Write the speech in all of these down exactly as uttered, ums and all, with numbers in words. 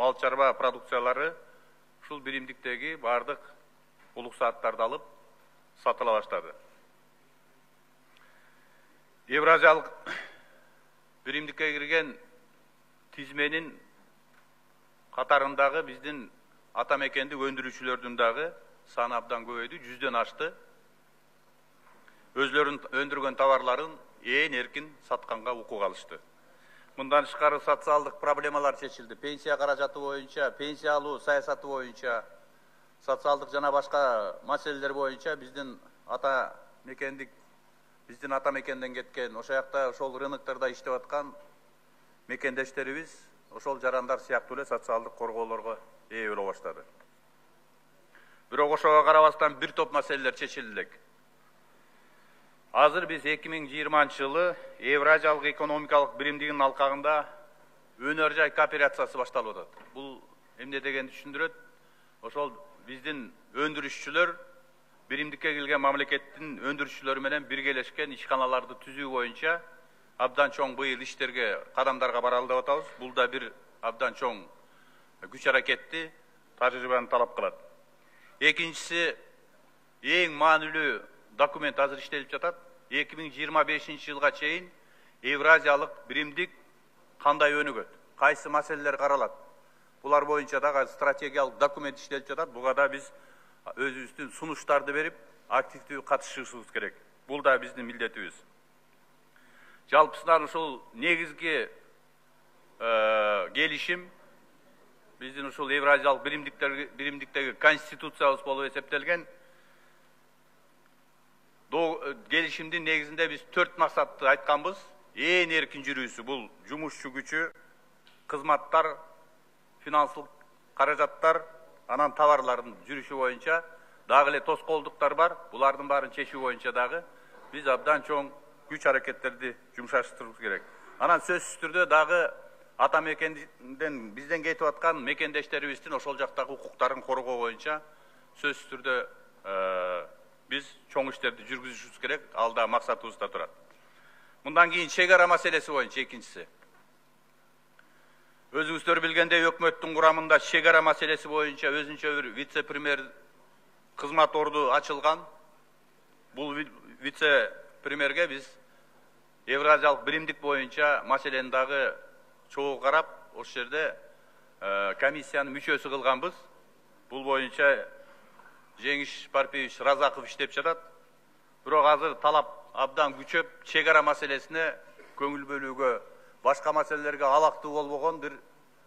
мал чарба продукциялары ушул биримдиктеги бардык улук сааттарды алып сатыла баштады. Евразиялык биримдикке кирген тизменин катарындагы биздин ата мекендик өндүрүүчүлөрдүн дагы саны абдан көбөйдү, жүздөн ашты. Өзлөрүн өндүргөн товарларын ээн эркин сатканга укук алышты. Мындан тышкары социалдык проблемалар чечилди. Пенсия каражаты боюнча, пенсия алуу саясаты боюнча, социалдык жана башка маселелер боюнча биздин ата мекендик биздин ата мекенден кеткен, ошол жакта ошол рыноктарда иштеп аткан мекендештерибиз ошол жарандар сыяктуу эле социалдык корголорго ээ боло баштады. Бирок ошого карабастан бир топ маселелер чечилди элек. Азыр биз эки миң жыйырманчы жылы Евразиялык экономикалык биримдигинин алкагында өнөр жай кооперациясы башталып атат. Бул эмне дегенди түшүндүрөт? Ошол биздин өндүрүшчүлөр биримдикке кирген мамлекеттин өндүрүшчүлөрү менен биргелешкен ишканаларды түзүү боюнча абдан чоң быйыл иштерге, кадамдарга баралы деп атабыз. Бул да бир абдан чоң күч аракетти, тажрыйбаны талап кылат. Экинчиси, эң маанилүү документ азыр иштелип жатат. эки миң жыйырма бешинчи жылга чейин Евразиялык биримдик кандай өнүгөт, кайсы маселелер каралат. Булар боюнча дагы стратегиялык документ иштелип жатат. Буга да биз өзүбүздүн сунуштарды берип, активдүү катышышыбыз керек. Бул да биздин милдетибиз. Жалпысынан ушул негизги келишим биздин ушул Евразиялык биримдиктеги конституциябыз болуп эсептелген. Келишимдин негизинде биз төрт максатты айтканбыз. Ээн эркин жүрүүсү, бул жумушчу күчү, кызматтар, финансылык каражаттар, анан товарлардын жүрүшү боюнча дагы эле тоскоолдуктар бар. Булардын баарын чечүү боюнча дагы биз абдан чоң күч аракеттерди жумшаштырыбыз керек. Анан сөзсүз түрдө дагы ата мекенден бизден кетип аткан мекендештерибиздин ошол жактагы укуктарын коргоо боюнча сөзсүз түрдө биз чоң иштерди жүргүзүшүбүз керек. Ал да максатыбызда турат. Мындан кийин чек ара маселеси боюнча экинчиси. Өзүңүздөр билгендей, өкмөттүн курамында чек ара маселеси боюнча өзүнчө бир вице-премьер кызмат орду ачылган. Бул вице-премьерге биз Евразиялык биримдик боюнча маселени дагы чогуу карап, ошол жерде комиссиянын мүчөсү кылганбыз. Бул боюнча Жеңиш Парпиевич Разаков иштеп жатат. Бирок азыр талап абдан күчөп, чек ара маселесине көңүл бөлүүгө, башка маселелерге алактуу болбогон бир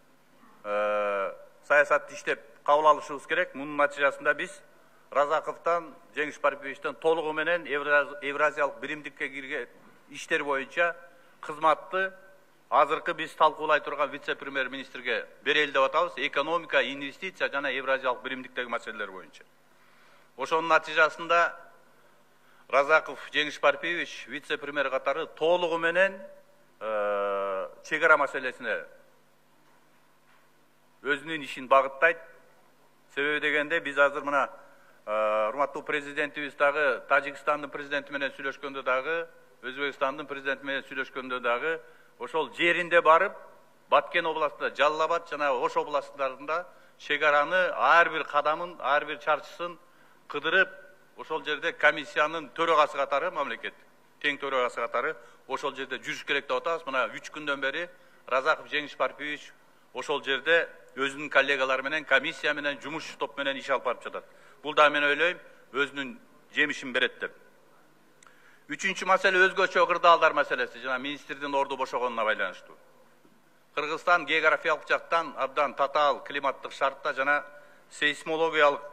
саясатты иштеп кабыл алышыбыз керек. Мунун натыйжасында биз Разаковтан, Жеңиш Парпиевичтен толугу менен Евразиялык биримдикке кирген иштер боюнча кызматты азыркы биз талкуулай турган вице-премьер министрге берели деп атабыз. Экономика, инвестиция жана Евразиялык биримдиктеги маселелер боюнча. Ошонун натыйжасында Разаков Жеңиш Парпиевич вице-премьер катары толугу менен чек ара маселесине өзүнүн ишин багыттайт. Себеби дегенде биз азыр мына урматтуу президентибиз дагы Тажикстандын президенти менен сүйлөшкөндө дагы, Өзбекстандын президенти менен сүйлөшкөндө дагы ошол жеринде барып, Баткен областында, Жалал-Абад жана Ош областарында чек араны ар бир кадамын, ар бир чарчысын кыдырып, ошол жерде комиссиянын төрөгасы катары, мамлекет тең төрөгасы катары ошол жерде жүрүш керек деп атабыз. Мына үч күндөн бери Разаков Жеңиш Парпиевич ошол жерде өзүнүн коллегалары менен, комиссия менен, жумуш топ менен иш алып барып жатат. Бул да мен ойлойм өзүнүн жемишин берет деп. Үчүнчү маселе өзгөчө кырдаалдар маселеси, жана министрдин орду бошогонуна байланыштуу. Кыргызстан географиялык жактан абдан татаал климаттык шартта жана сейсмологиялык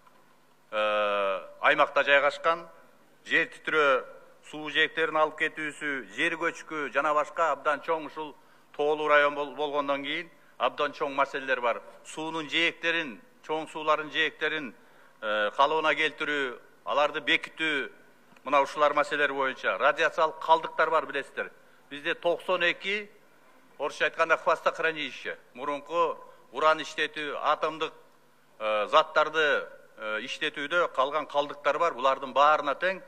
аймакта жайгашкан. Жер титирөө, суу жээктерин алып кетүүсү, жер көчкү жана башка абдан чоң ушул тоолуу район болгондон кийин абдан чоң маселелер бар. Суунун жээктерин, чоң суулардын жээктерин калыбына келтирүү, аларды бекитүү, мына ушулар маселелер боюнча радиациялык калдыктар бар, билесиздер. Бизде токсон эки, орусча айтканда хвостохранилище, мурунку уран иштетүү, атомдук заттарды иштетүүдө калган калдыктар бар. Булардын баарына тең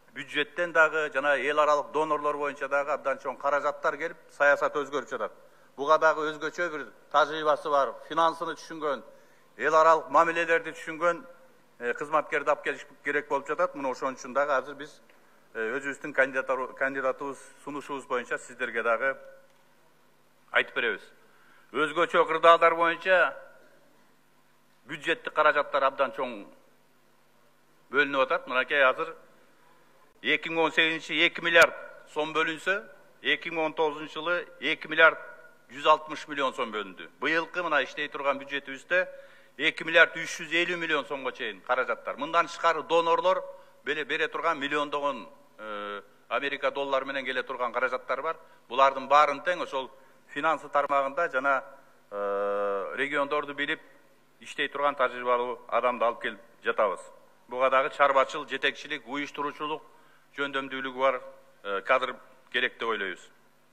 бюджеттен дагы жана эл аралык донорлор боюнча дагы абдан чоң каражаттар келип, саясат өзгөрүп жатат. Буга дагы өзгөчө бир тажрыйбасы бар, финансыны түшүнгөн, эл аралык мамилелерди түшүнгөн кызматкерди алып келиш керек болуп жатат. Мына ошон үчүн дагы азыр биз өзүбүздүн кандидатыбыз сунушубуз боюнча сиздерге дагы айтып беребиз. Өзгөчө кырдаалдар боюнча бюджеттик каражаттар абдан чоң бөлүнүп атат. Мынакей азыр эки миң он сегизинчи эки миллиард сом бөлүнсө, эки миң он тогузунчу жылы эки миллиард жүз алтымыш миллион сом бөлүндү. Быйылкы мына иштей турган бюджетибизде эки миллиард үч жүз элүү миллион сомго чейин каражаттар. Мындан тышкары донорлор бере турган миллиондогон Америка доллары менен келе турган каражаттар бар. Булардын баарын тең ошол финансы тармагында жана региондорду билип иштей турган тажрыйбалуу адамды алып келип жатабыз. Буга дагы чарбачыл, жетекчилик, уюштуруучулук жөндөмдүүлүгү бар кадр керек деп ойлойбуз.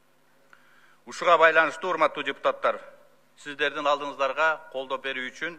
Ушуга байланыштуу урматтуу депутаттар, сиздердин алдыңыздарга колдоо берүү үчүн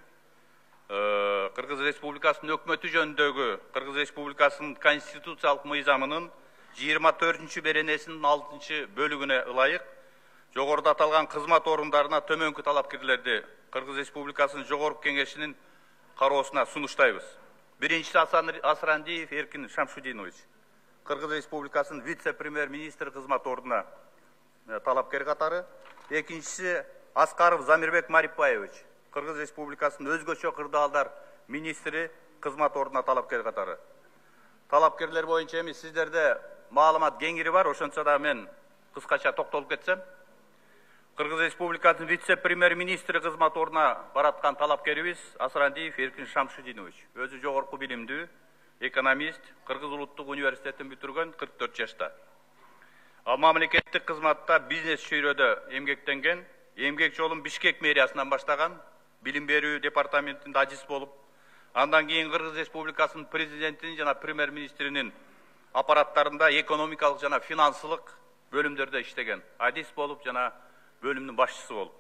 Кыргыз Республикасынын өкмөтү жөнүндөгү Кыргыз Республикасынын конституциялык мыйзамынын жыйырма төртүнчү беренесинин алтынчы бөлүгүнө ылайык жогоруда аталган кызмат орундарына төмөнкү талапкерлерди Кыргыз Республикасынын Жогорку Кеңешинин кароосуна сунуштайбыз. Биринчиси Асрандиев Эркин Шамшудинович, Кыргыз Республикасынын вице-премьер-министр кызмат ордуна талапкер катары. Экинчиси Аскаров Замирбек Марипбаевич, Кыргыз Республикасынын өзгөчө кырдаалдар министри кызмат ордуна талапкер катары. Талапкерлер боюнча эми сиздерде маалымат кеңири бар, ошончо да мен кыскача токтолуп кетсем. Кыргыз Республикасынын вице-премьер-министри кызмат ордуна бараткан талапкерибиз Асрандиев Эркин Шамшудинович. Өзү жогорку билимдүү, экономист, Кыргыз улуттук университетин бүтүргөн, кырк төрт жашта. Ал мамлекеттик кызматта бизнес чөйрөдө эмгектенген, эмгек жолун Бишкек мэриясынан баштаган, билим берүү департаментинде ажис болуп, андан кийин Кыргыз Республикасынын президентинин жана премьер-министринин аппараттарында экономикалык жана финансылык бөлүмдөрдө иштеген, адис болуп жана бөлүмдүн башчысы болуп.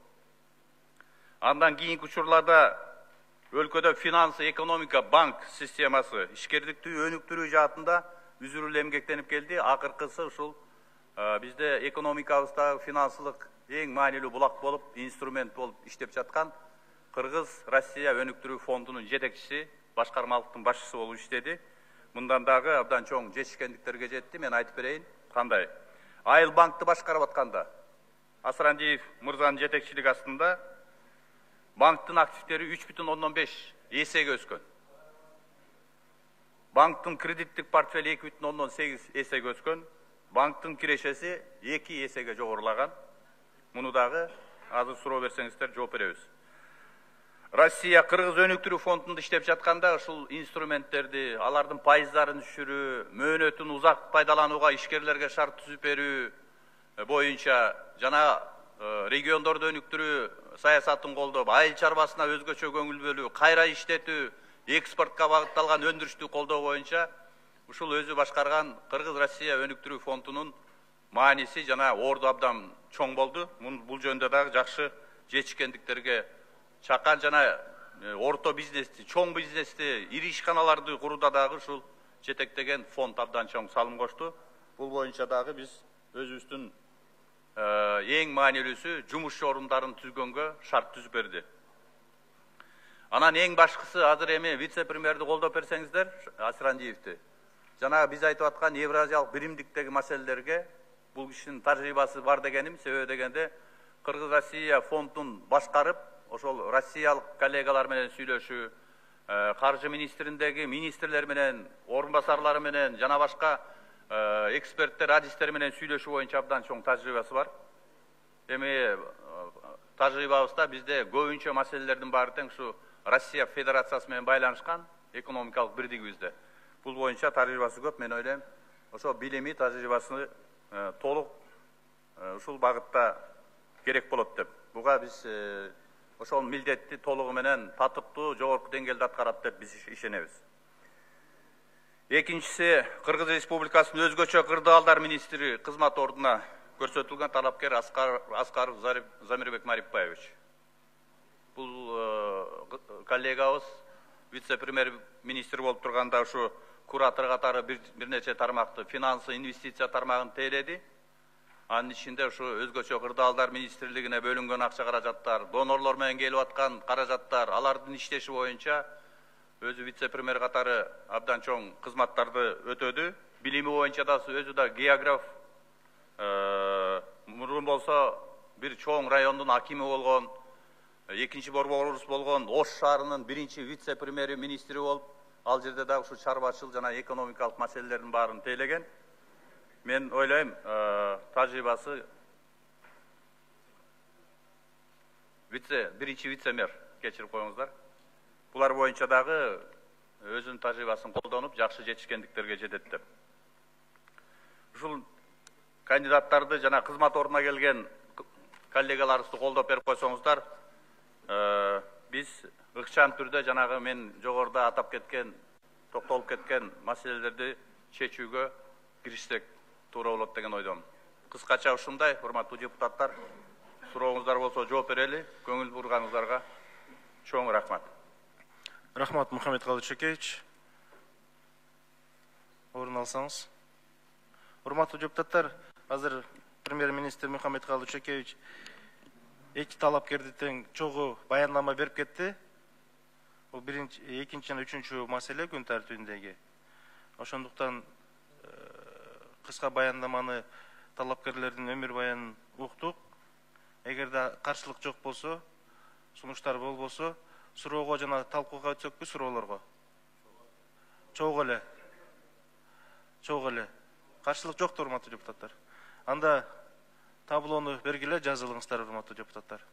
Андан кийинки учурларда өлкөдө финансы, экономика, банк системасы, ишкердикти өнүктүрүү жаатында үзүрүлүү эмгектенип келди. Акыркысы ушул бизде экономикабызда финансылык эң маанилүү булак болуп, инструмент болуп иштеп жаткан Кыргыз Россия өнүктүрүү фондунун жетекчиси, башкармалыктын башчысы болуп иштеди. Мындан дагы абдан чоң жетишкендиктерге жетти. Мен айтып берейин кандай. Айыл банкты башкарып атканда Асрандиев мырзанын жетекчилиги астында банктын активдери үч бүтүн ондон беш эсеге өскөн. Банктын кредиттик портфели эки бүтүн ондон сегиз эсеге өскөн. Банктын кирешеси эки эсеге жогорулаган. Муну дагы азыр суроо берсеңиздер жооп беребиз. Россия Кыргыз өнүктүрүү фондунда иштеп жатканда ушул инструменттерди, алардын пайыздарын түшүрүү, мөөнөтүн узак пайдаланууга ишкерлерге шарт түзүп берүү боюнча жана региондорду өнүктүрүү саясатын колдоп, айыл чарбасына өзгөчө көңүл бөлүү, кайра иштетүү, экспортко багытталган өндүрүштү колдоо боюнча ушул өзү башкарган Кыргыз Россия өнүктүрүү фондунун мааниси жана орду абдан чоң болду. Бул жөнүндө дагы жакшы жетишкендиктерге чакан жана орто бизнести, чоң бизнести, ири ишканаларды курууда дагы ушул жетектеген фонд абдан чоң салым кошту. Бул боюнча дагы биз өзүбүздүн эң маанилүүсү жумуш орундарын түзгөнгө шарт түзүп берди. Анан эң башкысы азыр эми вице-премьерди колдоп берсеңиздер, Асрандиевди. Жана биз айтып аткан Евразиялык биримдиктеги маселелерге бул кишинин тажрыйбасы бар дегеним, себеби дегенде Кыргыз Россия фондун башкарып, ошол россиялык коллегалар менен сүйлөшүү, каржы министриндеги министрлер менен, орун басарлары менен жана башка эксперттер, адистер менен сүйлөшүү боюнча абдан чоң тажрыйбасы бар. Эми тажрыйбабызда бизде көбүнчө маселелердин баары тең ушу Россия Федерациясы менен байланышкан экономикалык бирдигибизде. Бул боюнча тажрыйбасы көп, мен ойлойм, ошо билими, тажрыйбасы толук ушул багытта керек болот деп. Буга биз ошол милдетти толугу менен татыктуу, жогорку деңгээлде аткарат деп биз ишенебиз. Экинчиси, Кыргыз Республикасынын өзгөчө кырдаалдар министри кызмат ордуна көрсөтүлгөн талапкер Аскаров Замирбек Марипбаевич. Бул коллегабыз вице-премьер-министр болуп турганда ушу куратор катары бир нече тармакты, финансы, инвестиция тармагын тейледи. Анын ичинде ушу өзгөчө кырдаалдар министрлигине бөлүнгөн акча каражаттар, донорлор менен келип аткан каражаттар, алардын иштеши боюнча өзү вице-премьер катары абдан чоң кызматтарды өтөдү. Билими боюнча да өзү да географ, мурун болсо бир чоң райондун акими болгон, экинчи борборубуз болгон Ош шаарынын биринчи вице-премьери министри болуп, ал жерде да ушу чарбачыл жана экономикалык маселелердин баарын тейлеген. Мен ойлойм, тажрыйбасы вице биринчи вице-мэр кечирип коюңуздар. Булар боюнча дагы өзүнүн тажрыйбасын колдонуп, жакшы жетишкендиктерге жетет деп. Ушул кандидаттарды жана кызмат ордуна келген коллегаларыбызды колдоп берип койсоңуздар, биз ыкчам түрдө жанагы мен жогоруда атап кеткен, токтолуп кеткен маселелерди чечүүгө киришсек туура болот деген ойдомун. Кыскача ушундай, урматтуу депутаттар, сурооңуздар болсо жооп берели. Көңүл бурганыңыздарга чоң рахмат. Рахмат, Мухаммедкалый Чекевич. Орун алсаңыз. Урматтуу депутаттар, азыр премьер-министр Мухаммедкалый Чекевич эки талапкерди тең чогуу баяндама берип кетти. Бул биринчи, экинчи жана үчүнчү маселе күн тартибиндеги. Ошондуктан кыска баяндаманы талапкерлердин өмүр баянын уктук. Эгерде каршылык жок болсо, сунуштар болбосо, суроого жана талкууга өтсөкпү, суроолорго? Чогуу эле. Чогуу эле. Каршылык жок, урматтуу депутаттар. Анда таблону бергиле, жазылыңыздар, урматтуу депутаттар.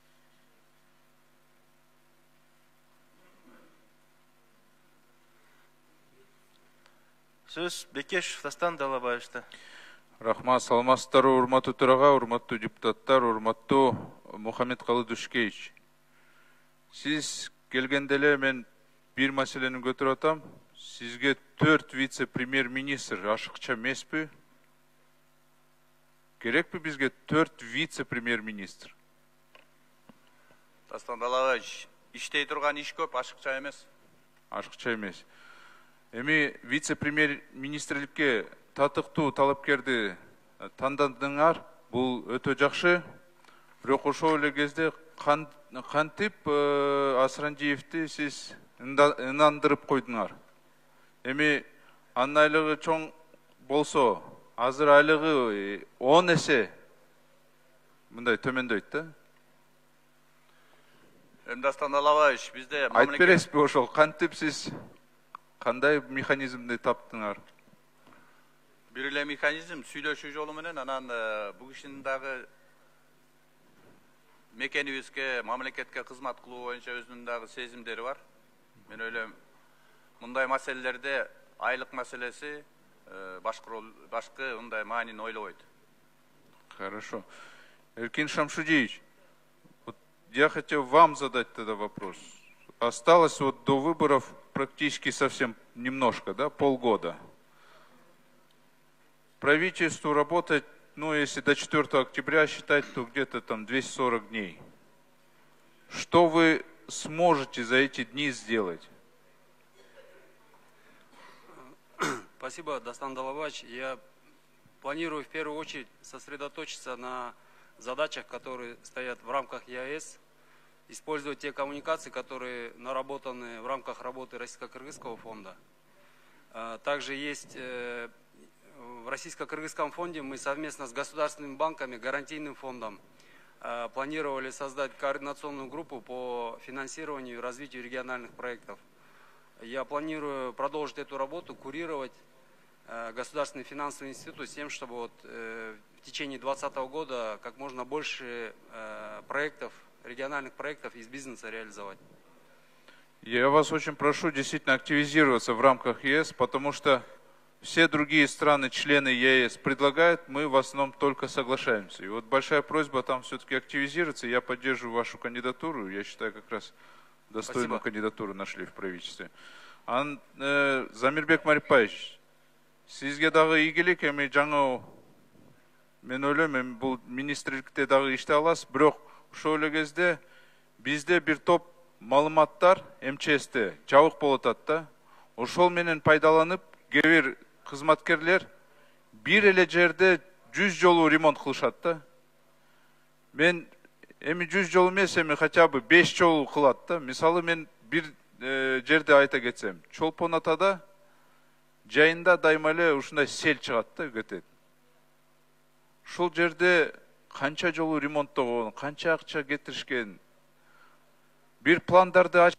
Сөз Бекешев Дастан Далабаевичте. Рахмат, саламатсыздар, урматтуу төрага, урматтуу депутаттар, урматтуу Мухаммедкалый Чекевич. Сиз келгенде эле мен бир маселени көтөрүп атам. Сизге төрт вице-премьер-министр ашыкча эмеспи? Керекпи бизге төрт вице-премьер-министр? Дастан Далабаевич, иштей турган иш көп, ашыкча эмес. Ашыкча эмес. Эми вице-премьер-министрликке татыктуу талапкерди тандадыңар, бул өтө жакшы. Бирок ошол эле кезде кантип Асрандиевди сиз ынандырып койдуңар? Эми анын айлыгы чоң болсо, азыр айлыгы он эсе мындай төмөндөйт да. Эми Дастан Далабаевич, бизде айтып бересизби ошол кантип сиз кандай механизмди таптыңар? Бир эле механизм сүйлөшүү жолу менен, анан бул кишинин дагы мекенибизге, мамлекетке кызмат кылуу боюнча өзүнүн дагы сезимдери бар. Мен ойлойм, мындай маселелерде айлык маселеси башкы мындай маанини ойлобойт. Хорошо. Эркин Шамшудиевич, вот я хотел вам задать тогда вопрос. Осталось вот до выборов практически совсем немножко, да, полгода. Правительству работать, ну, если до четвёртого октября считать, то где-то там двести сорок дней. Что вы сможете за эти дни сделать? Спасибо, Дастан Далабаевич. Я планирую в первую очередь сосредоточиться на задачах, которые стоят в рамках ЕАЭС, использовать те коммуникации, которые наработаны в рамках работы Российско-Кыргызского фонда. Также есть в Российско-Кыргызском фонде мы совместно с государственными банками, гарантийным фондом планировали создать координационную группу по финансированию и развитию региональных проектов. Я планирую продолжить эту работу, курировать Государственный финансовый институт с тем, чтобы вот в течение двадцатого года как можно больше проектов, региональных проектов из бизнеса реализовать. Я вас очень прошу действительно активизироваться в рамках ЕС, потому что все другие страны, члены ЕС предлагают, мы в основном только соглашаемся. И вот большая просьба там все-таки активизироваться. Я поддерживаю вашу кандидатуру. Я считаю, как раз достойную Спасибо. кандидатуру нашли в правительстве. Ан, э, Замирбек Марипаевич, сизге дагы ийгилик, эми жаңы мен ойлойм, эми бул министрликте дагы иште аласыз, бирок ошол эле кезде бизде бир топ маалыматтар эм че эсте жабык болуп атат да. Ошол менен пайдаланып, кээ бир кызматкерлер бир эле жерде жүз жолу ремонт кылышат да. Мен эми жүз жолу эмес, эми хотя бы беш жолу кылат да. Мисалы мен бир жерде айта кетсем, Чолпон Атада жайында дайыма эле ушундай сел чыгат да, кетет. Ушул жерде канча жолу ремонттогон, канча акча кетиришкен. Бир пландарды ач...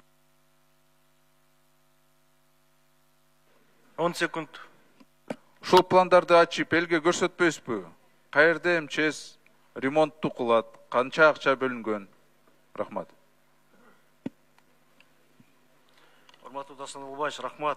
он секунд. Ушул пландарды ачып элге көрсөтпөйсүзбү? Каерде МЧС ремонтту кылат, канча акча бөлүнгөн? Рахмат. Урматтуу Дастан Далбаевич, рахмат.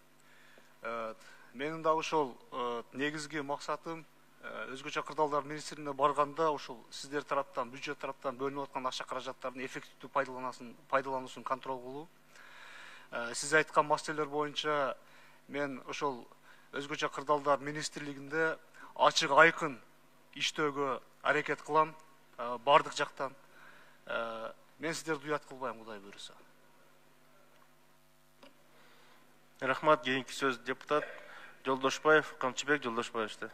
Менин да ошол негизги максатым өзгөчө кырдаалдар министрлигине барганда ошол сиздер тараптан, бюджет тараптан бөлүнүп аткан акча каражаттардын эффективдүү пайдалануусун контрол кылуу. Сиз айткан маселелер боюнча мен ошол өзгөчө кырдаалдар министрлигинде ачык айкын иштөөгө аракет кылам, бардык жактан. Мен сиздерди уят кылбайм, Кудай буйруса. Рахмат. Кийинки сөз депутат Жолдошбаев, Камчыбек Жолдошбаевчта.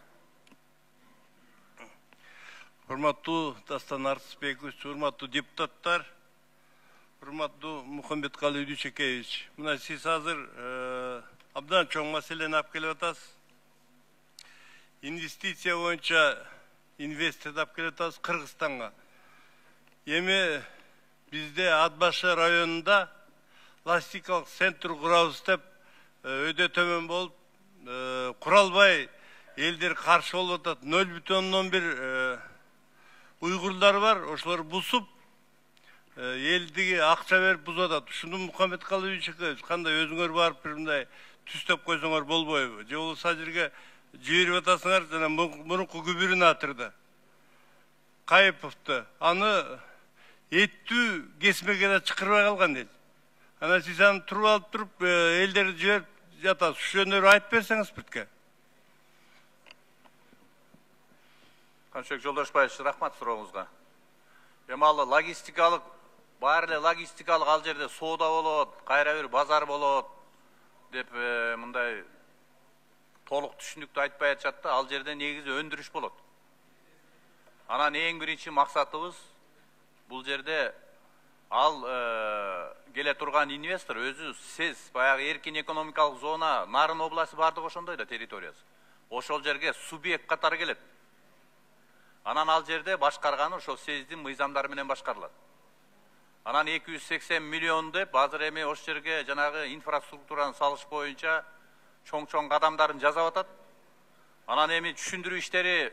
Урматтуу Дастан Артысбекович, урматтуу депутаттар, урматтуу Мухамбеткалый Дүйшекевич. Мына сиз азыр абдан чоң маселени алып келип атасыз. Инвестиция боюнча инвесторду алып келип атасыз Кыргызстанга. Эми бизде Ат башы районунда логистикалык центр курабыз деп өйдө төмөн болуп, кура албай элдер каршы болуп атат. нөл бүтүн ондон бир уйгурлар бар, ошолор бусуп, элдиги акча берип бузуп атат. Ушуну Мухамбеткалый Дүйшекевич, кандай өзүңөр барып бир мындай түстөп койсоңор болбойбу? Же болбосо жерге жиберип атасыңар, жана мурунку губернаторду Кайыповду, аны эттүү кесмеге да чакырбай калган эл. Ана сиз аны туруп алып туруп, элдерди жиберип жатасыз. Ушу жөнүндө айтып берсеңиз бирке. Камчыбек Жолдошбаевич, рахмат сурооңузга. Эми ал логистикалык, баары эле логистикалык ал жерде соода болот, кайра бир базар болот деп мындай толук түшүнүктүү айтпай атышат да, ал жерде негизи өндүрүш болот. Анан эң биринчи максатыбыз бул жерде ал келе турган инвестор өзү сез баягы эркин экономикалык зона, Нарын областы бардык ошондой да территориясы. Ошол жерге субъект катары келет. Анан ал жерде башкарганы ошол сездин мыйзамдары менен башкарылат. Анан эки жүз сексен миллион деп азыр эми ошол жерге жанагы инфраструктураны салыш боюнча чоң-чоң кадамдарын жасап атат. Анан эми түшүндүрүү иштери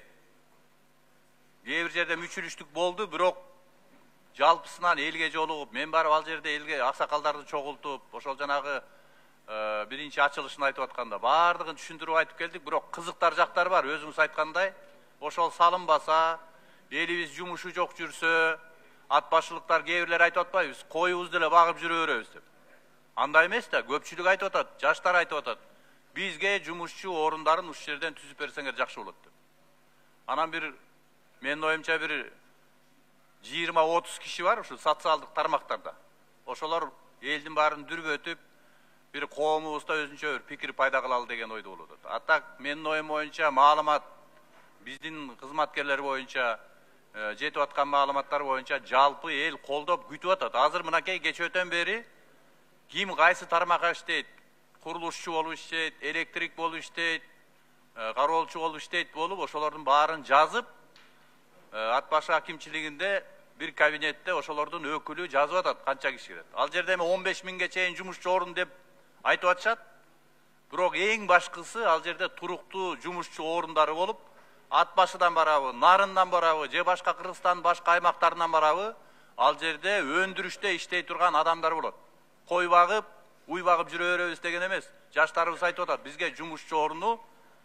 кээ бир жерде мүчүрүштүк болду, бирок жалпысынан элге жолугуп, мен барып ал жерде элге аксакалдарды чогултуп, ошол жанагы биринчи ачылышын айтып атканда баардыгын түшүндүрүп айтып келдик, бирок кызыктар жактары бар. Өзүңүз айткандай, ошол салынбаса, элибиз жумушу жок жүрсө, ат башылыктар кээ бирлер айтып атпайбыз, коюбузду эле багып жүрө беребиз деп. Андай эмес да, көпчүлүк айтып атат, жаштар айтып атат. Бизге жумушчу орундарын ушул жерден түзүп берсеңер жакшы болот деп. Анан бир менин оюмча бир жыйырма отуз киши бар ушу социалдык тармактарда. Ошолор элдин баарын дүрбөтүп, бир коомубузда өзүнчө бир пикир пайда кылалы деген ойдо болуп атат. А так менин оюм боюнча маалымат биздин кызматкерлер боюнча жетип аткан маалыматтар боюнча жалпы эл колдоп күтүп атат. Азыр мынакей кечөөтөн бери ким кайсы тармакка иштейт, курулушчу болуп иштейт, электрик болуп иштейт, кароолчу болуп иштейт болуп, ошолордун баарын жазып, Ат башы акимчилигинде бир кабинетте ошолордун өкүлү жазып атат канча киши кирет. Ал жерде эми он беш миңге чейин жумушчу орун деп айтып атышат. Бирок эң башкысы ал жерде туруктуу жумушчу орундары болуп, Ат башыдан барабы, Нарындан барабы, же башка Кыргызстандын башка аймактарынан барабы, ал жерде өндүрүштө иштей турган адамдар болот. Кой багып, уй багып жүрө беребиз деген эмес. Жаштарыбыз айтып атат, бизге жумушчу оруну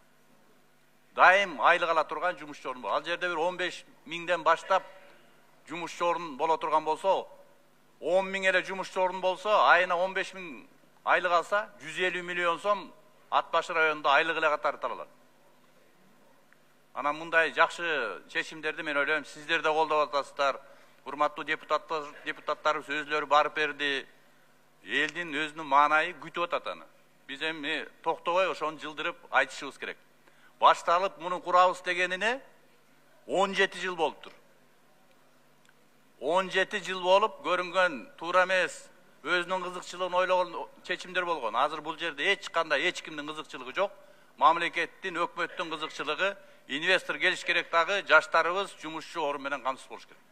дайым айлык ала турган жумушчу орун бол. Ал жерде бир он беш миңден баштап жумушчу орун боло турган болсо, он миң эле жумушчу орун болсо, айына он беш миң айлык алса, жүз элүү миллион сом Ат башы районунда айлык эле катары таралат. Анан мындай жакшы чечимдерди мен ойлойм, сиздер да колдоп атасыздар. Урматтуу депутаттар, депутаттарыбыз өзүлөрү барып берди. Элдин өзүнүн маанайы күтүп атат аны. Биз эми токтобой ошону жылдырып айтышыбыз керек. Башталып муну курабыз дегенине он жети жыл болуптур. он жети жыл болуп көрүнгөн туура эмес, өзүнүн кызыкчылыгын ойлогон чечимдер болгон. Азыр бул жерде эч кандай эч кимдин кызыкчылыгы жок. Мамлекеттин, өкмөттүн кызыкчылыгы, инвестор келиш керек дагы, жаштарыбыз жумушчу орун менен камсыз болуш керек.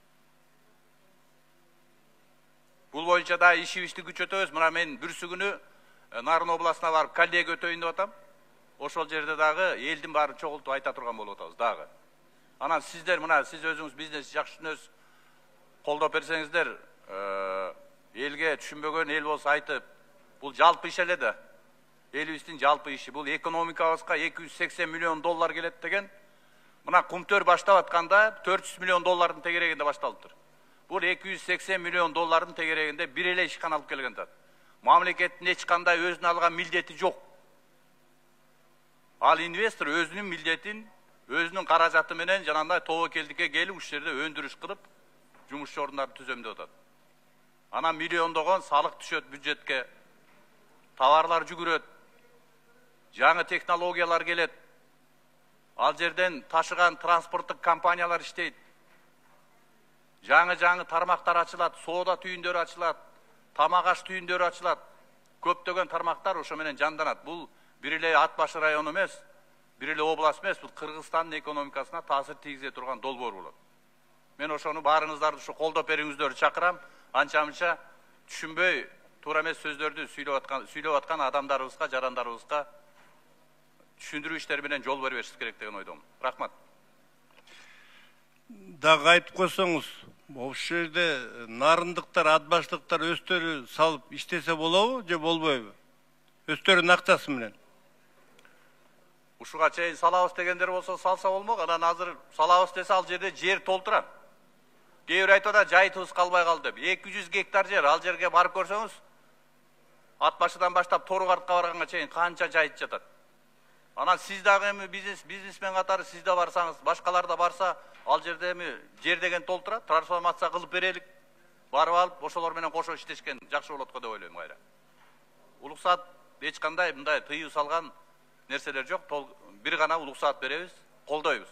Бул боюнча да ишибизди күчөтөбүз. Мына мен бүрсү күнү Нарын областына барып коллега өтөйүн деп атам. Ошол жерде дагы элдин баарын чогултуп айта турган болуп атабыз дагы. Анан сиздер мына сиз өзүңүз бизнес жакшы түшүнөсүз, колдоп берсеңиздер, элге түшүнбөгөн эл болсо айтып, бул жалпы иш эле да. Элибиздин жалпы иши. Бул экономикабызга эки жүз сексен миллион доллар келет деген. Мына кумтөр баштап атканда төрт жүз миллион доллардын тегерегинде башталыптыр. Бул эки жүз сексен миллион доллардын тегерегинде бир эле ишкана алып келген зат. Мамлекеттин эч кандай өзүнө алган милдети жок. Ал инвестор өзүнүн милдетин, өзүнүн каражаты менен жанагындай тобокелдикке келип, ушул жерде өндүрүш кылып, жумуш орундарын түзөм деп атат. Анан миллиондогон салык түшөт бюджетке, товарлар жүгүрөт, жаңы технологиялар келет. Ал жерден ташыган транспорттук компаниялар иштейт. Жаңы-жаңы тармактар ачылат, соода түйүндөрү ачылат, тамак аш түйүндөрү ачылат. Көптөгөн тармактар ошо менен жанданат. Бул бир эле Ат башы району эмес, бир эле область эмес, бул Кыргызстандын экономикасына таасир тийгизе турган долбоор болот. Мен ошону баарыңыздарды ушу колдоп бериңиздерди чакырам. Анча-мынча түшүнбөй, туура эмес сөздөрдү сүйлөп аткан, сүйлөп аткан адамдарыбызга, жарандарыбызга түшүндүрүү иштери менен жол бербешиз керек деген ойдомун. Рахмат. Дагы айтып койсоңуз, ошол жерде нарындыктар, атбаштыктар өздөрү салып иштесе болобу же болбойбу? Өздөрүнүн акчасы менен. Ушуга чейин салабыз дегендер болсо салса болмок. Анан азыр салабыз десе ал жерде жер толтура. Кээ бир айтып атат, жайытыбыз калбай калды деп. эки жүз гектар жер, ал жерге барып көрсөңүз, Ат башыдан баштап Торукартка барганга чейин канча жайыт жатат. Анан сиз дагы эми бизнес бизнесмен катары сиз да барсаңыз, башкалар да барса, ал жерде эми жер деген толтура, трансформация кылып берелик. Барып алып, ошолор менен кошо иштешкен жакшы болот го деп ойлойм кайра. Улук саат эч кандай мындай тыюу салган нерселер жок. Бир гана улук саат беребиз, колдойбуз.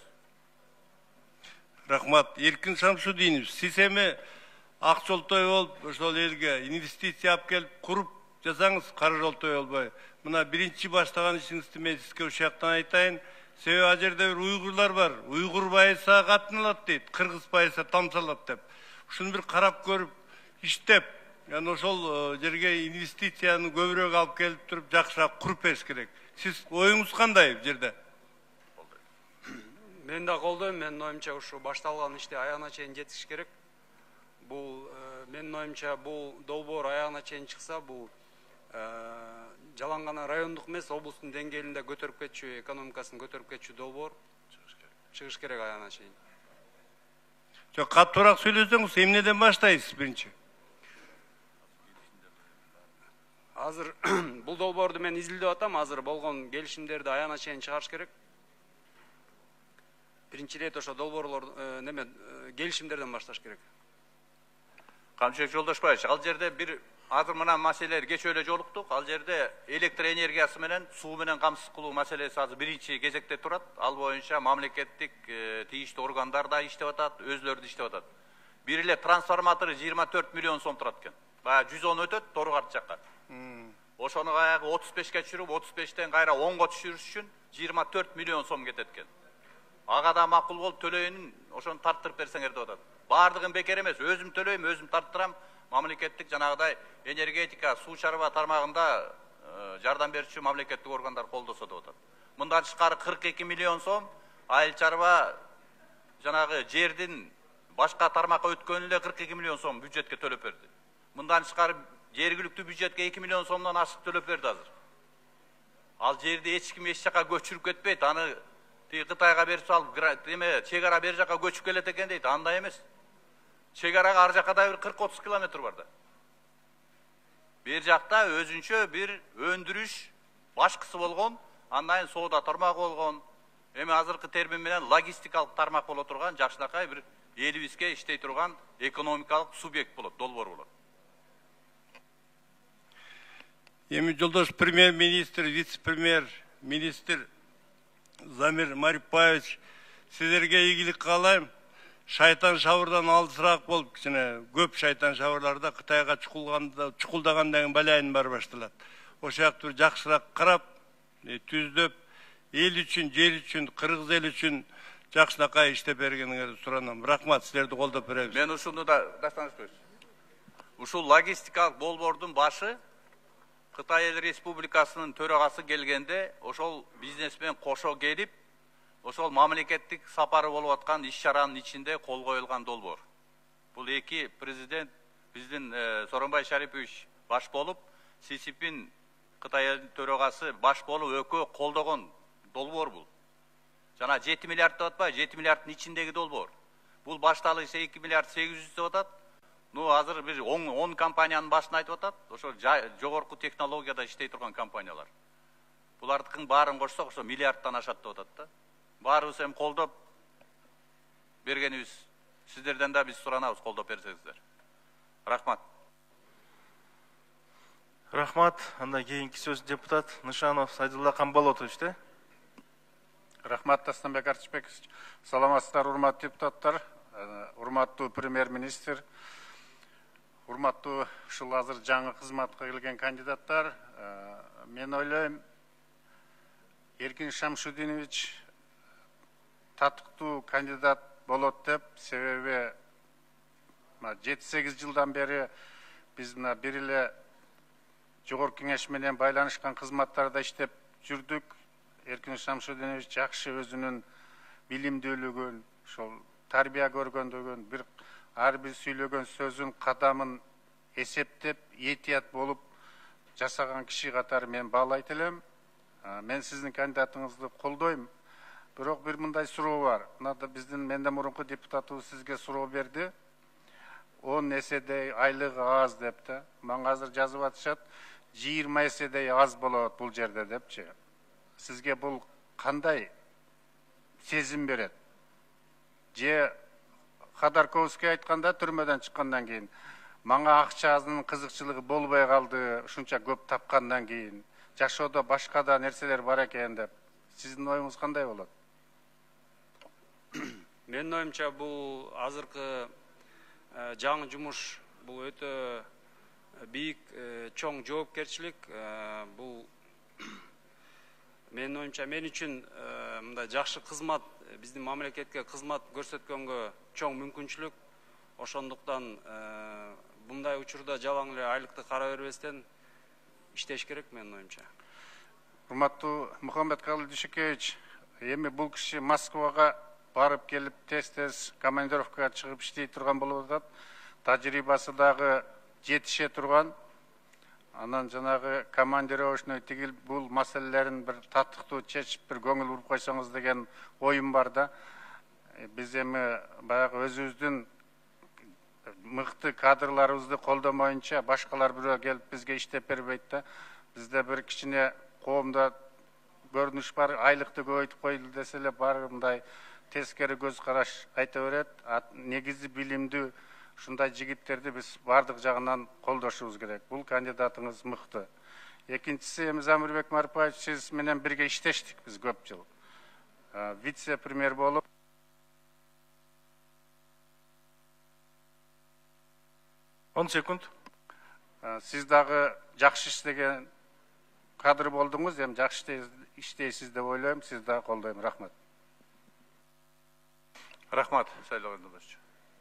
Рахмат. Эркин Шамсудинов, сиз эми ак жолтой болуп, ошол элге инвестиция алып келип, куруп жасаңыз, кара жолтой болбой. Мына биринчи баштаган ишиңизди мен сизге ушул жактан айтайын. Себеби ал жерде бир уйгурлар бар. Уйгур байыса катыналат дейт, кыргыз байыса тамсалат деп. Ушуну бир карап көрүп, иштеп, yani ошол жерге инвестицияны көбүрөөк алып келип туруп, жакшыраак куруп бериш керек. Сиз оюңуз кандай бул жерде? Мен да колдойм, менин оюмча ушу башталган ишти аягына чейин жетиш керек. Бул менин оюмча бул долбоор аягына чейин чыкса, бул жалаң гана райондук эмес, облустун деңгээлинде көтөрүп кетчү, экономикасын көтөрүп кетчү долбоор чыгыш керек аягына чейин. Жок, каттуураак сүйлөсөңүз, эмнеден баштайсыз биринчи? Азыр бул долбоорду мен изилдеп атам, азыр болгон келишимдерди аягына чейин чыгарыш керек. Биринчи рет ошо долбоорлор неме келишимдерден башташ керек. Камчыбек Жолдошбаевич, ал жерде бир азыр мына маселелер кечээ эле жолуктук. Ал жерде электр энергиясы менен, суу менен камсыз кылуу маселеси азыр биринчи кезекте турат. Ал боюнча мамлекеттик тийиштүү органдар да иштеп атат, өзлөрү да иштеп атат. Бир эле трансформатору жыйырма төрт миллион сом турат экен. Баягы жүз он өтөт Торукарт жакка. Ошону баягы отуз бешке түшүрүп, отуз бештен кайра онго түшүрүш үчүн жыйырма төрт миллион сом кетет экен. Ага да макул болуп төлөйүн, ошону тарттырып берсеңер деп атат. Бардыгын бекер эмес, өзүм төлөйм, өзүм тарттырам. Мамлекеттик жанагыдай энергетика, суу чарба тармагында жардам берүүчү мамлекеттик органдар колдосо деп атат. Мындан тышкары кырк эки миллион сом айыл чарба жанагы жердин башка тармакка өткөнү эле кырк эки миллион сом бюджетке төлөп берди. Мындан тышкары жергиликтүү бюджетке эки миллион сомдон ашык төлөп берди азыр. Ал жерди эч ким эч жака көчүрүп кетпейт, аны Кытайга берип салып, эме чек ара бер жака көчүп келет экен дейт. Андай эмес. Чек арага ар жакка да бир кырк отуз километр бар да. Бер жакта өзүнчө бир өндүрүш башкысы болгон, андан соода тармагы болгон, эми азыркы термин менен логистикалык тармак боло турган, жакшынакай бир элибизге иштей турган экономикалык субъект болот, долбоор болот. Эми Жолдош премьер-министр, вице-премьер-министр Замир Марипаевич, Сіздерге игілік қалайым. Шайтан шауырдан алысырақ болып, кішіне көп шайтан шауырларда Қытайға чұқылдағандан бәләйін бар баштылады. Ошақ бір жақсырақ қарап, түздіп, ел үшін, жер үшін, қырғыз ел үшін жақсынақай іштеп бергеніңізді сұранам. Рахмат, сіздерді қолдап береміз. Мен ушуну да дастаныш көз. Ушул логистикалык болбордун башы Кытай Эл Республикасынын төрагасы келгенде, ошол бизнесмен кошо келип, ошол мамлекеттик сапары болуп аткан иш-чаранын ичинде кол коюлган долбоор. Бул эки президент биздин Сооронбай Шарипович баш болуп, Си Цзиньпин Кытай төрагасы баш болуп экөө колдогон долбоор бул. Жана жети миллиард деп атпайбы, жети миллиарддын ичиндеги долбоор. Бул башталышы эки миллиард сегиз жүз деп атат. Ну, азыр бир он компаниянын башын айтып атат. Ошо жогорку технологияда иштей турган компаниялар. Булардыкын баарын кошсок, ошо миллиардтан ашат деп атат да. Баарыбыз эми колдоп бергенибиз, сиздерден да биз суранабыз, колдоп берсеңиздер. Рахмат. Рахмат. Анда кийинки сөз депутат Нышанов Сайдулла Камболотович да. Рахмат, Тастанбек Артышбекович. Саламатсыздар, урматтуу депутаттар, урматтуу премьер-министр, урматтуу ушул азыр жаңы кызматка келген кандидаттар. Мен ойлойм, Эркин Шамшудинович татыктуу кандидат болот деп, себеби жети сегиз жылдан бери биз мына бир эле жогорку кеңеш менен байланышкан кызматтарда иштеп жүрдүк. Эркин Шамшудинович жакшы өзүнүн билимдүүлүгүн, ошол тарбия көргөндөгөн, бир ар бир сүйлөгөн сөзүн, кадамын эсептеп, этият болуп жасаган киши катары мен баалайт элем. Мен сиздин кандидатыңызды колдойм. Бирок бир мындай суроо бар. Мына биздин менден мурунку депутатыбыз сизге суроо берди. он эседей айлыгы аз деп да. Мага азыр жазып атышат, жыйырма эседей аз болот бул жерде депчи. Сизге бул кандай сезим берет? Же Ходорковский айтканда түрмөдөн чыккандан кийин мага акчанын кызыкчылыгы болбой калды, ушунча көп тапкандан кийин жашоодо башка да нерселер бар экен деп. Сиздин оюңуз кандай болот? Менин оюмча бул азыркы жаңы жумуш, бул өтө бийик, чоң жоопкерчилик. Бул менин оюмча мен үчүн мындай жакшы кызмат, биздин мамлекетке кызмат көрсөткөнгө чоң мүмкүнчүлүк. Ошондуктан мындай учурда жалаң эле айлыкты кара бербестен иштеш керек менин оюмча. Урматтуу Мухаммедкалый Дүйшөкевич, эми бул киши Москвага барып келип тез-тез командировкага чыгып иштей турган болуп атат. Тажрыйбасы дагы жетише турган. Анан жанагы командировочный тигил бул маселелерин бир татыктуу чечип, бир көңүл буруп койсоңуз деген оюм бар да. Биз эми баягы өзүбүздүн мыкты кадрларыбызды колдомоюнча башкалар бирөө келип бизге иштеп бербейт да. Бизде бир кичине коомдо көрүнүш бар, айлыкты көбөйтүп койлу десе эле баары мындай тескери көз караш айта берет. Негизи билимдүү ушундай жигиттерди биз бардык жагынан колдошубуз керек. Бул кандидатыңыз мыкты. Экинчиси, эми Замирбек Марипаевич, сиз менен бирге иштештик биз көп жыл. Вице-премьер болуп, он секунд. Сиз дагы жакшы иштеген кадр болдуңуз, эми жакшы иштейсиз деп ойлойм, сиз дагы колдойм. Рахмат. Рахмат, Сайлау Эднобаевич.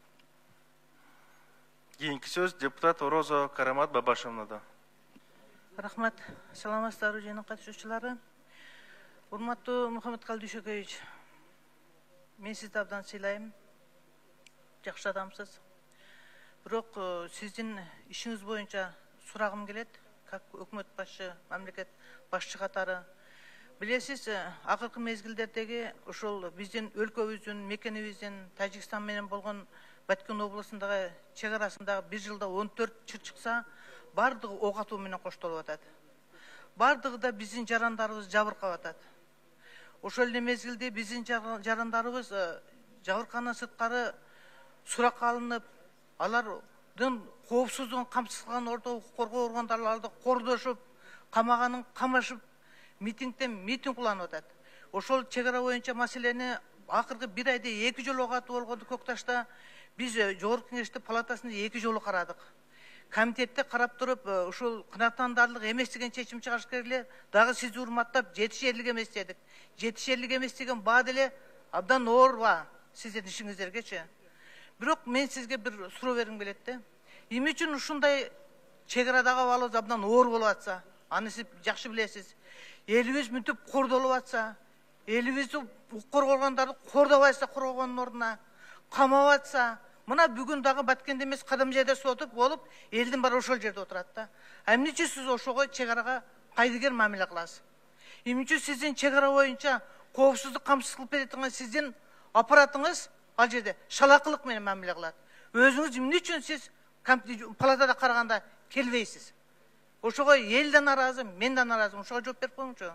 Кийинки сөз депутат Орозо Карамат Бабашевнада. Рахмат. Саламатсыздар, жыйын катышуучулары. Урматтуу Мухаммедкалый Дүйшөкевич, мен сизди абдан сыйлайм. Жакшы адамсыз. Бирок сиздин ишиңиз боюнча сурагым келет, как өкмөт башчы, мамлекет башчы катары. Билесиз, акыркы мезгилдердеги ушул биздин өлкөбүздүн, мекенибиздин Тажикстан менен болгон Баткен областындагы чек арасындагы бир жылда он төрт чыр чыкса, бардыгы ок атуу менен коштолуп атат. Бардыгы да биздин жарандарыбыз жабыркап атат. Ошол эле мезгилде биздин жарандарыбыз жабыркандан сырткары суракка алынып, алардын коопсуздугун камсыз кылган орто коргоо органдарларды кордошуп, камаганын камашып, митингден митинг уланып атат. Ошол чек ара боюнча маселени акыркы бир айда эки жолу катуу болгонду Көкташта биз жогорку кеңеште палатасында эки жолу карадык. Комитетте карап туруп, ушул кынактандарлык эмес деген чечим чыгарыш керек эле. Дагы сизди урматтап жетишерлик эмес дедик. Жетишерлик эмес деген баа деле абдан оор баа сиздердин ишиңиздергечи. Бирок мен сизге бир суроо бергим келет да. Эмне үчүн ушундай чек арадагы абалыбыз абдан оор болуп атса, аны сиз жакшы билесиз. Элибиз мынтип кордолуп атса, элибизди укук коргогондорду кордобайса коргогондун ордуна камап атса, мына бүгүн дагы Баткенде эмес Кадамжайда сотуп болуп, элдин баары ошол жерде отурат да. Эмне үчүн сиз ошого чек арага кайдыгер мамиле кыласыз? Эмне үчүн сиздин чек ара боюнча коопсуздук камсыз кылып бере турган сиздин аппаратыңыз ал жерде шалакылык менен мамиле кылат? Өзүңүз эмне үчүн сиз палатада караганда келбейсиз? Ошого эл да наразы, мен да наразымын. Ошого жооп берип коюңчу.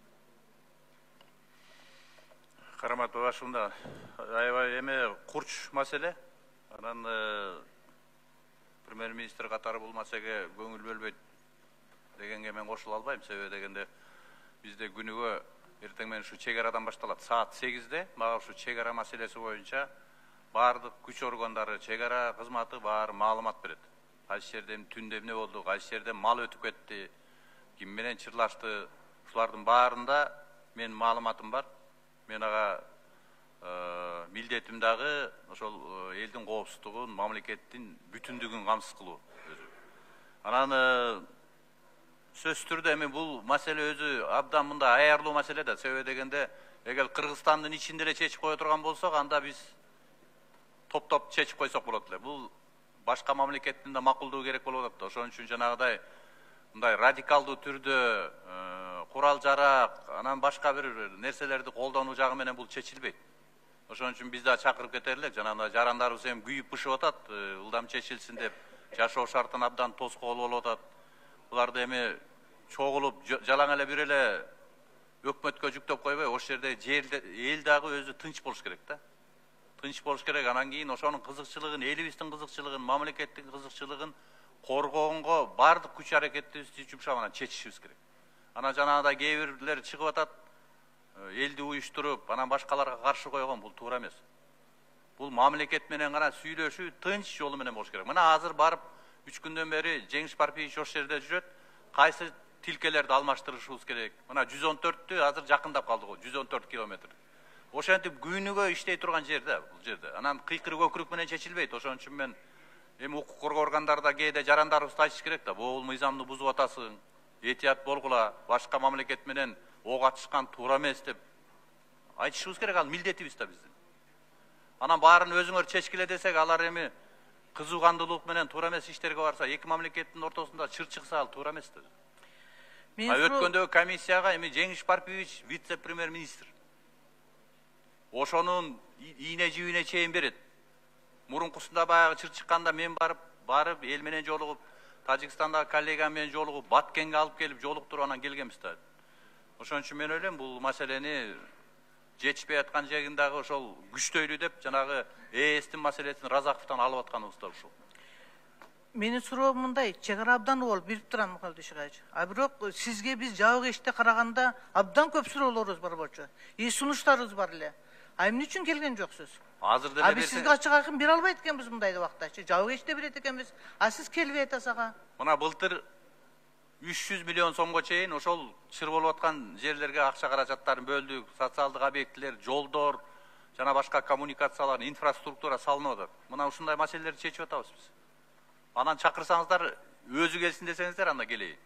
Карамат башында аябай эме курч маселе. Анан премьер-министр катары бул маселеге көңүл бөлбөйт дегенге мен кошула албайм. Себеби дегенде бизде күнүгө эртең менен ушу чек арадан башталат. Саат сегизде мага ушу чек ара маселеси боюнча баардык күч органдары, чек ара кызматы баары маалымат берет. Кайсы жерде түндө эмне болду, кайсы жерде мал өтүп кетти, ким менен чырлашты, ушулардын баарында мен маалыматым бар. Мен ага милдетим дагы ошол элдин коопсуздугун, мамлекеттин бүтүндүгүн камсыз кылуу өзү. Анан сөзсүз түрдө эми бул маселе өзү абдан мында аярлуу маселе да. Себеби дегенде эгер Кыргызстандын ичинде эле чечип кое турган болсок, анда биз топ-топ чечип койсок болот эле. Бул башка мамлекеттин да макулдугу керек болуп атат да. Ошон үчүн жанагыдай мындай радикалдуу түрдө курал жарак, анан башка бир нерселерди колдонуу жагы менен бул чечилбейт. Ошон үчүн биз да чакырып кетерлик. Жанагындай жарандарыбыз эми күйүп бышып атат, ылдам чечилсин деп, жашоо шартын абдан тоскоол болуп атат. Буларды эми чогулуп жалаң эле бир эле өкмөткө жүктөп койбой, ошол жерде эл дагы өзү тынч болуш керек да. Тынч болуш керек. Анан кийин ошонун кызыкчылыгын, элибиздин кызыкчылыгын, мамлекеттин кызыкчылыгын коргогонго баардык күч аракетибизди жумшап анан чечишибиз керек. Анан жанагыдай кээ бирлер чыгып атат, элди уюштуруп, анан башкаларга каршы койгон, бул туура эмес. Бул мамлекет менен гана сүйлөшүү, тынч жолу менен болуш керек. Мына азыр барып үч күндөн бери Жеңиш Парпиевич ошол жерде жүрөт. Кайсы тилкелерди алмаштырышыбыз керек? Мына жүз он төрттү азыр жакындап калды го, жүз он төрт километр. Ошентип күнүгө иштей турган жер да бул жерде. Анан кыйкыр көкүрүк менен чечилбейт. Ошон үчүн мен эми укук коргоо органдарда кээде жарандарыбызды айтыш керек да. Бул мыйзамды бузуп атасың, этият болгула, башка мамлекет менен ок атышкан туура эмес деп айтышыбыз керек. Ал милдетибиз да биздин. Анан баарын өзүңөр чечкиле десек, алар эми кызуугандуулук менен туура эмес иштерге барса, эки мамлекеттин ортосунда чыр чыкса, ал туура эмес да. А өткөндөгү комиссияга эми Жеңиш Парпиевич вице-премьер-министр. Ошонун ийне жибине чейин берет. Мурункусунда баягы чыр чыкканда мен барып, барып эл менен жолугуп, Тажикстандагы коллегам менен жолугуп, Баткенге алып келип жолуктуруп анан келгенбиз да. Ошон үчүн мен ойлойм, бул маселени жетишпей аткан жегиндагы ошол күчтөйлү деп жанагы ЭСтин маселесин Разаковтан алып атканыбыз да ушул. Менин суроом мындай, чек ара абдан оор, билип турам Мухаммед Дүйшөгайч. А бирок сизге биз жабык эшикте караганда абдан көп суроолорубуз бар болчу. И сунуштарыбыз бар эле. А эмне үчүн келген жоксуз? Азыр деле А биз сизге ачык айкын бере албайт экенбиз мындайда убактачы. Жабык эшикте берет экенбиз. А сиз келбей атасыз ага. Мына былтыр үч жүз миллион сомго чейин ошол чыр болуп аткан жерлерге акча каражаттарын бөлдүк, социалдык объектилер, жолдор, жана башка коммуникациялар, инфраструктура салынып атат. Мына ушундай маселелерди чечип атабыз биз. Анан чакырсаңыздар, өзү келсин десеңиздер, анда келейин.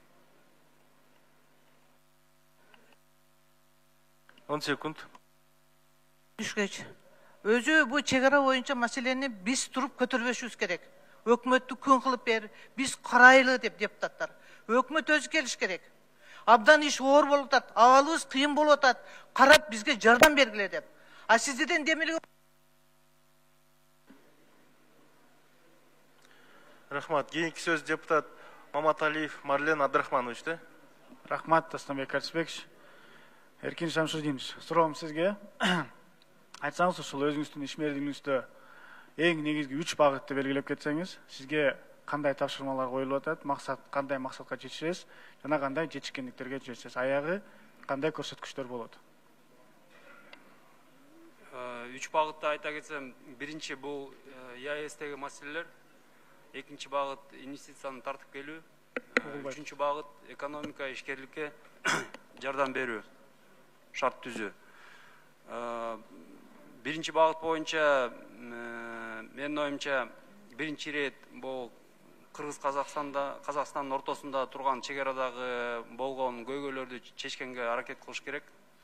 он секунд. Дүйшөгайч, өзү бу чек ара боюнча маселени биз туруп көтөрбөшүбүз керек. Өкмөттү күн кылып бер, биз карайлы деп депутаттар. Өкмөт өзү келиш керек. Абдан иш оор болуп атат, абалыбыз кыйын болуп атат, карап бизге жардам бергиле деп. А сиздерден демилге Рахмат. Кийинки сөз депутат Маматалиев Марлен Абдрахманович да. Рахмат, Астанбек Алисбекович. Эркин Шамшудинович, суроом сизге. Айтсаңыз, ушул өзүңүздүн ишмердигиңизде эң негизги үч багытты белгилеп кетсеңиз, сизге кандай тапшырмалар коюлуп атат, максат кандай максатка жетишесиз, жана кандай жетишкендиктерге жетишесиз, аягы кандай көрсөткүчтөр болот? үч багытты айта кетсем, биринчи бул ЕАЭСтеги маселелер, экинчи багыт инвестицияны тартып келүү, үчүнчү багыт экономика ишкерликке жардам берүү, шарт түзүү. Биринчи багыт боюнча менин оюмча биринчи ирет бул Кыргыз Казакстанда, Казакстандын ортосунда турган чегарадагы болгон көйгөйлөрдү чечкенге аракет кылыш керек.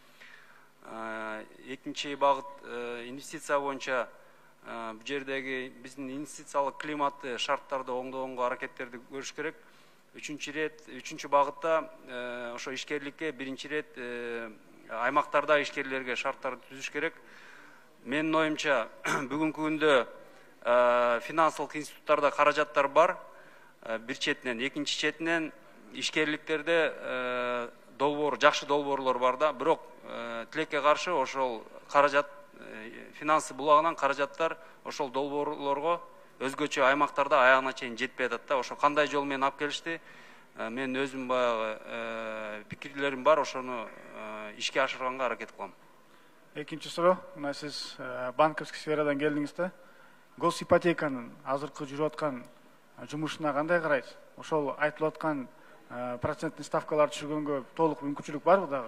Экинчи багыт инвестиция боюнча бул жердеги биздин инвестициялык климатты, шарттарды оңдогонго аракеттерди көрүш керек. Үчүнчү ирет, үчүнчү багытта ошо ишкерликке биринчи ирет аймактарда ишкерлерге шарттарды түзүш керек. Менин оюмча бүгүнкү күндө финансылык институттарда каражаттар бар, бир четинен, экинчи четинен ишкерликтерде долбоор, жакшы долбоорлор бар да, бирок тилекке каршы ошол каражат, финансы булагынан каражаттар ошол долбоорлорго өзгөчө аймактарда аягына чейин жетпей атат да. Ошо кандай жол менен алып келишти? Мен өзүм баягы пикирлерим бар, ошону ишке ашырганга аракет кылам. Экинчи суроо, мына сиз банковский сферадан келдиңиз да. Госипотеканын азыркы жүрүп аткан жумушуна кандай карайсыз? Ошол айтылып аткан проценттик ставкаларды түшүргөнгө толук мүмкүнчүлүк барбы дагы?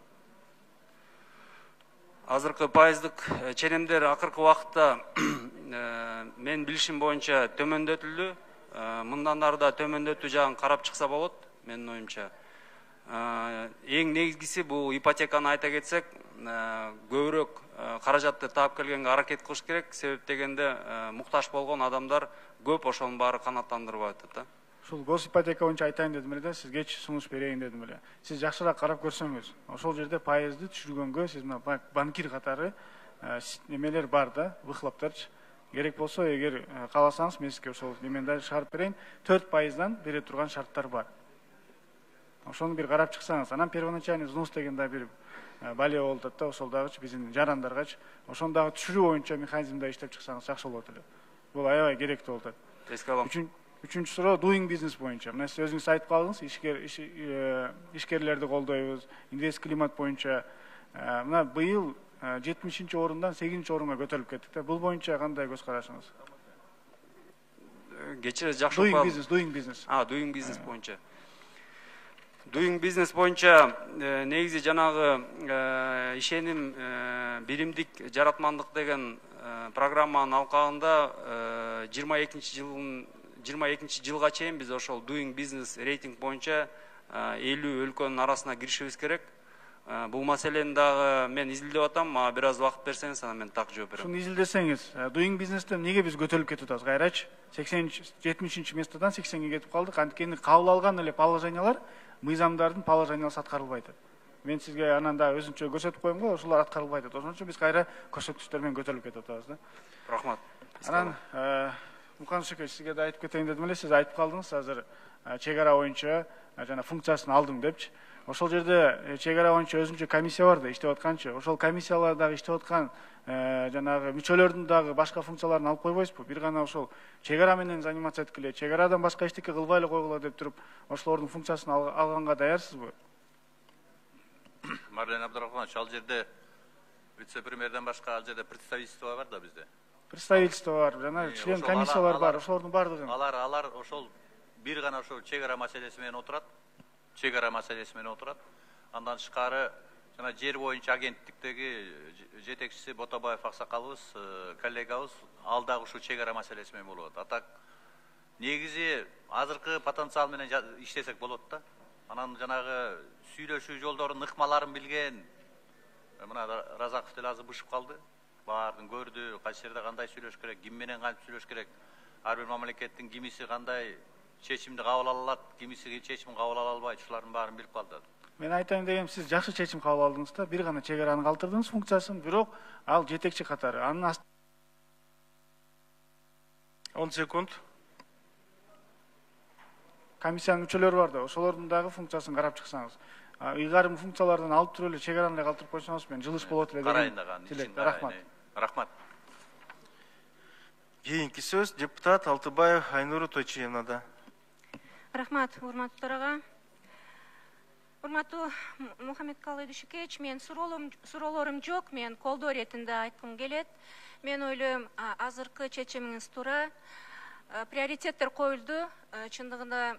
Азыркы пайыздык ченемдер акыркы убакытта мен билишим боюнча төмөндөтүлдү. Мындан ары да төмөндөтүү жагын карап чыкса болот, менин оюмча. Эң негизгиси бул ипотеканы айта кетсек, көбүрөөк каражатты таап келгенге аракет кылыш керек. Себеп дегенде муктаж болгон адамдар көп, ошонун баары канааттандырбай атат да. Ушул госипотека боюнча айтайын дедим эле да, сизгечи сунуш берейин дедим эле. Сиз жакшыраак карап көрсөңүз, ошол жерде пайызды түшүргөнгө сиз мына банкир катары немелер бар да, выхлоптарчы. Керек болсо, эгер кааласаңыз, мен сизге ошол немени чыгарып берейин, төрт пайыздан бере турган шарттар бар. Ошону бир карап чыксаңыз, анан первоначальный взнос деген да бир балия болуп атат да, ошол дагычы биздин жарандаргачы, ошону дагы түшүрүү боюнча механизмди иштеп чыксаңыз жакшы болот эле. Бул аябай керектүү болуп атат. Эске алам. Үчүнчү суроо doing business боюнча. Мына сиз өзүңүз айтып калдыңыз, ишкер ишкерлерди колдойбуз, инвест климат боюнча. Мына быйыл жетимишинчи орундан сегизинчи орунга көтөрүлүп кеттик да. Бул боюнча кандай көз карашыңыз? Кечире жакшы doing business, doing business. А, doing business боюнча. Doing business боюнча негизи жанагы ишеним биримдик жаратмандык деген программанын алкагында жыйырма экинчи жылдын жыйырма экинчи жылга чейин биз ошол doing business рейтинг боюнча элүү өлкөнүн арасына киришибиз керек. Бул маселени дагы мен изилдеп атам, мага бир аз убакыт берсеңиз, анан мен так жооп берем. Шуну изилдесеңиз, doing business'те эмнеге биз көтөрүлүп кетип атабыз? Кайрачы жетимишинчи местодон сексенге кетип калдык. Анткени кабыл алган эле положениялар мыйзамдардын положениясы аткарылбай атат. Мен сизге анан да өзүнчө көрсөтүп коем го, ошолор аткарылбай атат. Ошон үчүн биз кайра көрсөткүчтөр менен көтөрүлүп кетип атабыз да. Рахмат. Анан Мукан Шекер, сизге да айтып кетейин дедим эле, сиз айтып калдыңыз, азыр чек ара боюнча жана функциясын алдым депчи. Ошол жерде чек ара боюнча өзүнчө комиссия бар да, иштеп атканчы. Ошол комиссиялар дагы иштеп аткан жанагы мүчөлөрдүн дагы башка функцияларын алып койбойсузбу? Бир гана ошол чек ара менен заниматься эткиле, чек арадан башка эчтеке кылбай эле койгула деп туруп, ошолордун функциясын алганга даярсызбы? Марлен Абдрахманович, ал жерде вице-премьерден башка ал жерде представительство бар да бизде. Представительство бар, жана член комиссиялар бар, ошолордун бардыгын. Алар алар ошол бир гана ошол чек ара маселеси менен отурат. Чек ара маселеси менен отурат. Андан тышкары жана жер боюнча агенттиктеги жетекчиси Ботабаев аксакалыбыз, коллегабыз, ал дагы ушул чек ара маселеси менен болот. Атак негизи азыркы потенциал менен иштесек болот да. Анан жанагы сүйлөшүү жолдорунун ыкмаларын билген мына Разаков деле азыр бышып калды. Баардын көрдү, кайсы жерде кандай сүйлөш керек, ким менен кантип сүйлөш керек, ар бир мамлекеттин кимиси кандай чечимди кабыл ала алат, кимиси чечим кабыл ала албайт, ушулардын баарын билип калды. Мен айтайын дегем, сиз жакшы чечим кабыл алдыңыз да, бир гана чек араны калтырдыңыз функциясын, бирок ал жетекчи катары. Анын аст он секунд. Комиссиянын мүчөлөрү бар да, ошолордун дагы функциясын карап чыксаңыз. Ыйгарым функциялардан алып туруп эле чек араны эле калтырып койсоңуз, мен жылыш болот эле деген тилек. Рахмат. Рахмат. Кийинки сөз депутат Алтыбаев, Алтыбаев, Айнуру Тойчиевнада. Рахмат, урматтуу төрага. Мен Алтыбаев Айнур Тойчиевна. Рахмат. Кийинки сөз депутат Алтыбаев, Айнуру Тойчиевнада. Рахмат, урматтуу төрага. Урматтуу Мухаммед Калый Дүйшөкевич, мен суроолорум жок, мен колдоо иретинде айткым келет. Мен ойлойм, азыркы чечимиңиз туура. Приоритеттер коюлду. Чындыгында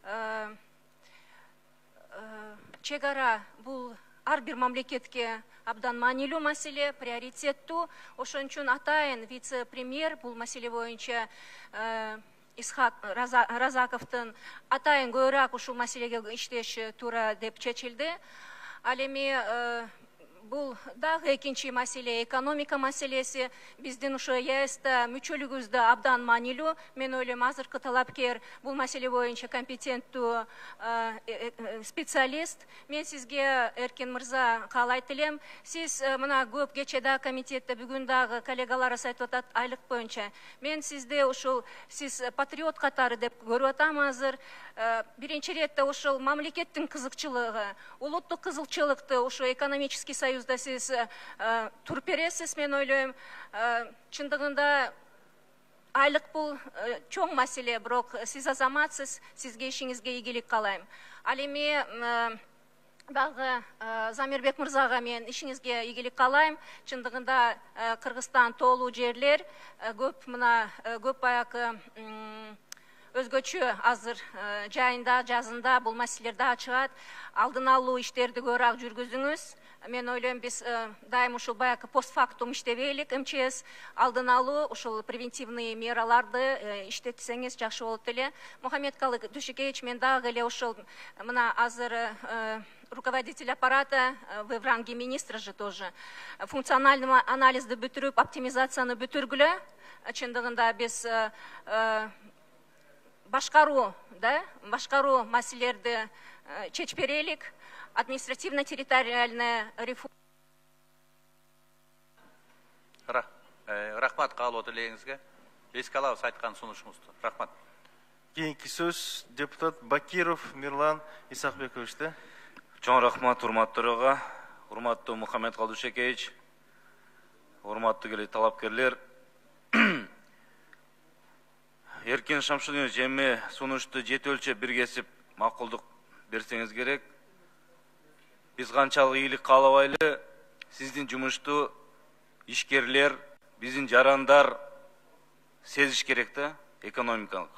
чек ара бул ар бир мамлекетке абдан маанилүү маселе, приоритеттүү. Ошон үчүн атайын вице-премьер бул маселе боюнча Исхак Разаковдун атайын көбүрөөк ушул маселеге иштеши туура деп чечилди. Ал эми бул дагы экинчи маселе, экономика маселеси. Биздин ушу е эс-те мүчөлүгүбүздө абдан маанилүү. Мен ойлойм, азыркы талапкер бул маселе боюнча компетенттүү специалист. Мен сизге, Эркин мырза, каалайт элем. Сиз мына көп кече да комитетте, бүгүн дагы коллегаларыбыз айтып атат айлык боюнча. Мен сизди ушул сиз патриот катары деп көрүп атам азыр. Биринчи иретте ушул мамлекеттин кызыкчылыгы, улуттук кызыкчылыкты ушу экономический союзда сиз туруп бересиз, мен ойлойм. Чындыгында айлык бул чоң маселе, бирок сиз азаматсыз, сизге ишиңизге ийгилик каалайм. Ал эми дагы Замирбек мырзага мен ишиңизге ийгилик каалайм. Чындыгында Кыргызстан тоолуу жерлер, көп мына көп баягы өзгөчө азыр жайында, жазында бул маселелерди ачыгат. Алдын алуу иштерди көбүрөөк жүргүзүңүз. Мен ойлойм, биз дайым ушул баягы постфактум иштебейлик, эм че эс алдын алуу, ушул превентивный мераларды иштетсеңиз жакшы болот эле. Мухаммед Калый Дүйшөкевич, мен дагы эле ушул мына азыр руководитель аппарата, вы в ранге министра же тоже, функциональный анализды бүтүрүп, оптимизацияны бүтүргүлө. Чындыгында биз башкаруу, да, башкаруу маселелерди чечип берелик. Административно-территориальная реформа. Рахмат каалоо тилегиңизге. Эске алабыз айткан сунушуңузду. Рахмат. Кийинки сөз депутат Бакиров Мирлан Исахбековичте. Чоң рахмат урматтууга, урматтуу Мухаммед Калый Дүйшөкевич, урматтуу келе талапкерлер. Эркин Шамшудинович, эми сунушту жети өлчөп бир кесип макулдук берсеңиз керек. Биз канчалык ийгилик каалабайлы, сиздин жумушту ишкерлер, биздин жарандар сезиш керек да, экономикалык.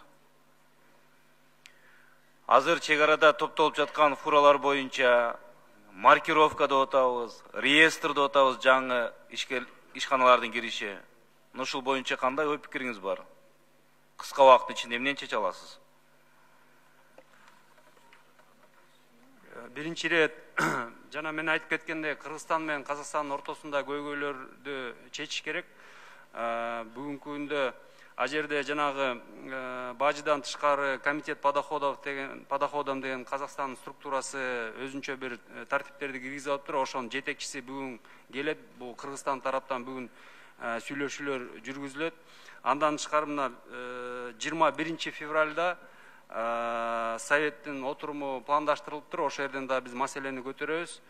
Азыр чек арада топтолуп жаткан фуралар боюнча маркировка деп атабыз, реестр деп атабыз, жаңы ишканалардын кириши. Ушул боюнча кандай ой пикириңиз бар? Кыска убакыттын ичинде эмнени чече аласыз? Биринчи рет жана мен айтып кеткендей, Кыргызстан менен Казакстандын ортосунда көйгөйлөрдү чечиш керек. Бүгүнкү күндө а жерде жанагы бажыдан тышкары комитет подоходов деген подоходом деген Казакстандын структурасы өзүнчө бир тартиптерди киргизип атыптыр. Ошонун жетекчиси бүгүн келет. Бул Кыргызстан тараптан бүгүн сүйлөшүүлөр жүргүзүлөт. Андан тышкары мына жыйырма биринчи февралда Советтин отуруму пландаштырылыптыр. Ошол жерден да биз маселени көтөрөбүз.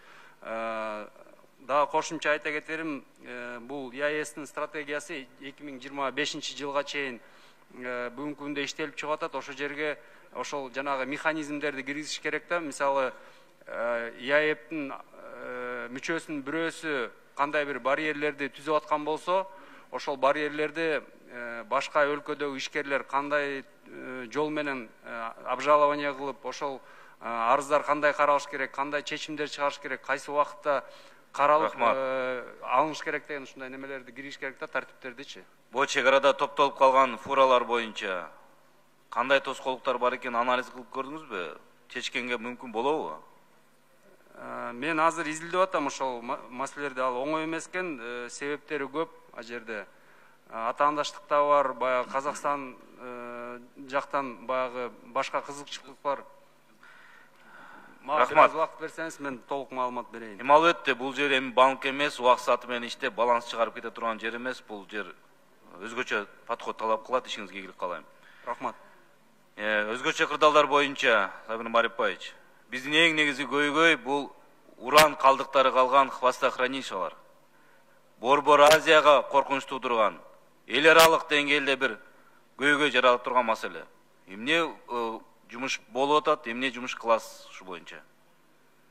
Дагы кошумча айта кетерим, бул е а эстин стратегиясы эки миң жыйырма бешинчи жылга чейин бүгүнкү күндө иштелип чыгып атат. Ошол жерге ошол жанагы механизмдерди киргизиш керек да. Мисалы, е а эптин мүчөсүнүн бирөөсү кандай бир барьерлерди түзүп аткан болсо, ошол барьерлерди башка өлкөдөгү ишкерлер кандай жол менен обжалование кылып, ошол арыздар кандай каралыш керек, кандай чечимдер чыгарыш керек, кайсы убакытта каралып алыныш керек деген ушундай немелерди киргизиш керек да, тартиптердичи. Бул чек арада топтолуп калган фуралар боюнча кандай тоскоолдуктар бар экенин анализ кылып көрдүңүзбү? Чечкенге мүмкүн болобу? Мен азыр изилдеп атам ошол маселелерди, ал оңой эмес экен, себептери көп а жерде. Атаандаштыкта бар, баягы Казакстан жактан баягы башка кызыкчылык бар. Рахмат. Убакыт берсеңиз, мен толук маалымат берейин. Эми албетте бул жер эми банк эмес, убакыт сааты менен иштеп баланс чыгарып кете турган жер эмес. Бул жер өзгөчө подход талап кылат, ишиңизге ийгилик каалайм. Рахмат. Өзгөчө кырдаалдар боюнча, Сабир Марипаевич, биздин эң негизги көйгөй бул уран калдыктары калган хвостохранилищалар. Борбор Азияга коркунуч туудурган, эл аралык деңгээлде бир көйгөй жаралып турган маселе. Эмне жумуш болуп атат, эмне жумуш кыласыз ушу боюнча?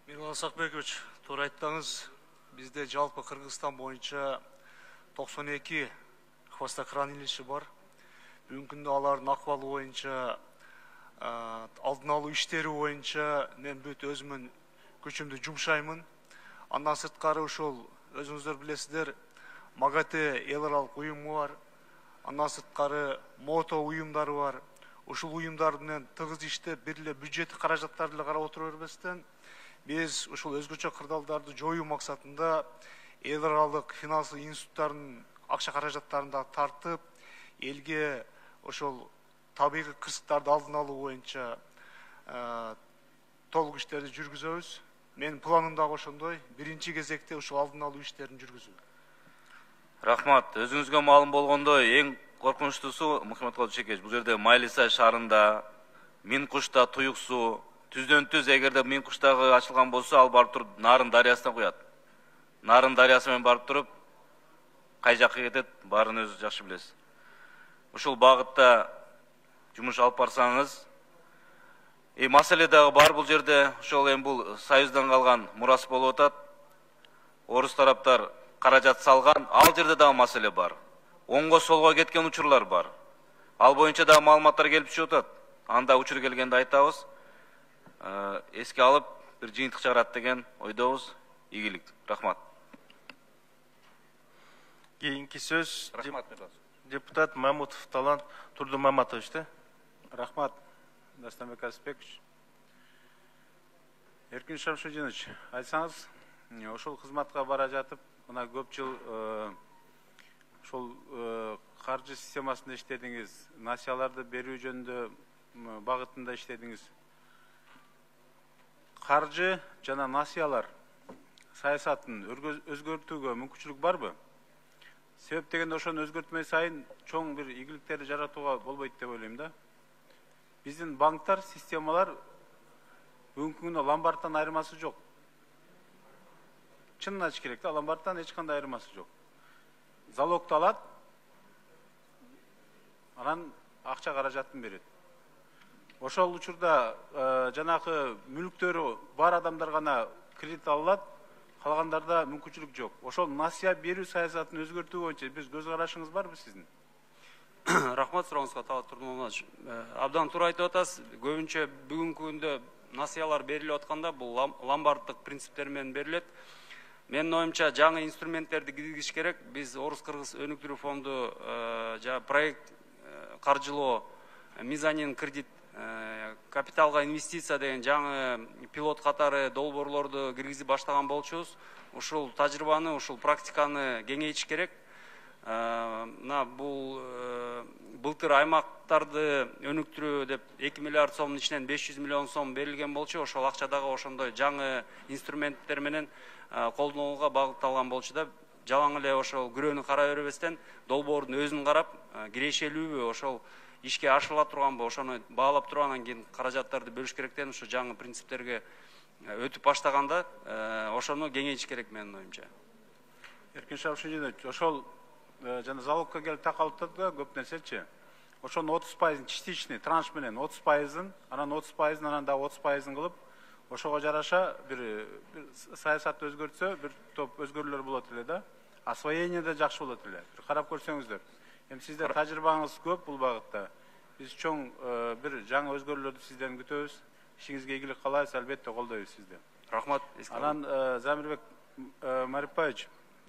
Мирлан Сакбекович, туура айттыңыз. Бизде жалпы Кыргызстан боюнча токсон эки хвостохранилище бар. Бүгүнкү күндө алардын акыбалы боюнча, алдын алуу иштери боюнча мен бүт өзүмдүн күчүмдү жумшаймын. Андан сырткары ушул өзүңүздөр билесиздер, МАГАТЭ эл аралык уюму бар. Андан сырткары МОТО уюмдары бар. Ушул уюмдар менен тыгыз иштеп, бир эле бюджет каражаттарды эле карап отура бербестен, биз ушул өзгөчө кырдаалдарды жоюу максатында эл аралык финансылык институттардын акча каражаттарын да тартып, элге ошол табигый кырсыктарды алдын алуу боюнча толук иштерди жүргүзөбүз. Менин планым дагы ошондой, биринчи кезекте ушул алдын алуу иштерин жүргүзүү. Рахмат. Өзүңүзгө маалым болгондой, эң коркунучтуусу Мухаммедкалый Дүйшөкевич, бул жерде Майлисай шаарында, Мин-Кушта, Туюк суу, түздөн түз эгерде Мин-Куштагы ачылган болсо, ал барып туруп Нарын дарыясына куят. Нарын дарыясы менен барып туруп, кай жакка кетет, баарын өзү жакшы билесиз. Ушул багытта жумуш алып барсаңыз, и маселе дагы бар бул жерде, ошол эми бул Союздан калган мурас болуп атат. Орус тараптар каражат салган, ал жерде дагы маселе бар. Оңго солго кеткен учурлар бар. Ал боюнча дагы маалыматтар келип түшүп атат. Анда учур келгенде айтабыз. Эске алып, бир жыйынтык чыгарат деген ойдобуз. Ийгилик. Рахмат. Кийинки сөз Рахмат. депутат Мамутов Талант Турдун Маматович. Рахмат, Дастанбек Алсбекович. Эркин Шамшудинович, айтсаңыз, ошол кызматка бара жатып, мына көп жыл ошол каржы системасында иштедиңиз, насияларды берүү жөнүндө багытында иштедиңиз. Каржы жана насиялар саясатын өзгөртүүгө мүмкүнчүлүк барбы? Себеп дегенде ошону өзгөртмөй сайын чоң бир ийгиликтерди жаратууга болбойт деп ойлойм да. Биздин банктар, системалар бүгүнкү күндө ломбардтан айырмасы жок. Чынын айтыш керек да, ломбардтан эч кандай айырмасы жок. Залогду алат, анан акча каражатын берет. Ошол учурда жанагы мүлктөрү бар адамдар гана кредит алат, калгандарда мүмкүнчүлүк жок. Ошол насия берүү саясатын өзгөртүү боюнча биз көз карашыңыз барбы сиздин? Рахмат сурооңузга, Талант Турдунмаматович. Абдан туура айтып атасыз. Көбүнчө бүгүнкү күндө насиялар берилип атканда бул ломбарддык принциптер менен берилет. Менин оюмча жаңы инструменттерди киргизиш керек. Биз Орус-Кыргыз өнүктүрүү фонду жана проект каржылоо, мезонин кредит, капиталга инвестиция деген жаңы пилот катары долбоорлорду киргизип баштаган болчубуз. Ушул тажрыйбаны, ушул практиканы кеңейтиш керек. Мына бул былтыр аймактарды өнүктүрүү деп эки миллиард сомдун ичинен беш жүз миллион сом берилген болчу. Ошол акча дагы ошондой жаңы инструменттер менен колдонууга багытталган болчу да. Жалаң эле ошол күрөөнү кара бербестен долбоордун өзүн карап, кирешелүүбү, ошол ишке ашырыла турганбы, ошону баалап туруп анан кийин каражаттарды бөлүш керектен ушу жаңы принциптерге өтүп баштаганда ошону кеңейтиш керек менин оюмча. Эркин Шамшудинович, ошол жана залогко келип такалып да көп нерсечи. Ошонун отуз пайызын частичный транш менен отуз пайызын, анан отуз пайызын, анан дагы отуз пайызын кылып, ошого жараша бир саясатты өзгөртсө, бир топ өзгөрүүлөр болот эле да. Освоение да жакшы болот эле. Бир карап көрсөңүздөр. Эми сиздер тажрыйбаңыз көп бул багытта. Биз чоң бир жаңы өзгөрүүлөрдү сизден күтөбүз. Ишиңизге ийгилик каалайбыз, албетте колдойбуз сизди. Рахмат. Анан Замирбек Марипаевич,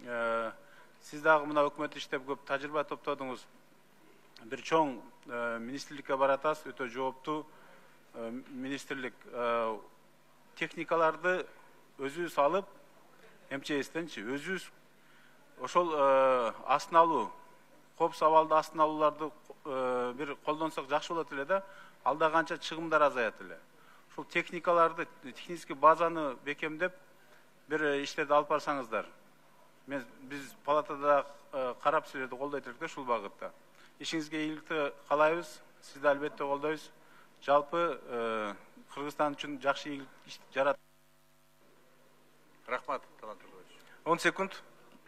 сиз дагы мына өкмөт иштеп көп тажрыйба топтодуңуз. Бир чоң министрликке баратасыз, өтө жооптуу министрлик. Техникаларды өзүбүз алып, эм че эстенчи өзүбүз ошол астын алуу, коопсуз абалды астын алууларды бир колдонсок жакшы болот эле да. Алда канча чыгымдар азаят эле. Ошол техникаларды, технический базаны бекемдеп, бир иштерди алып барсаңыздар. Мен биз палатада карап силерди колдойт элек да ушул багытта. Ишиңизге ийгиликти каалайбыз, сизди албетте колдойбуз. Жалпы Кыргызстан үчүн жакшы ийгилик иш жарат. Рахмат, Талант Турдунмаматович. он секунд.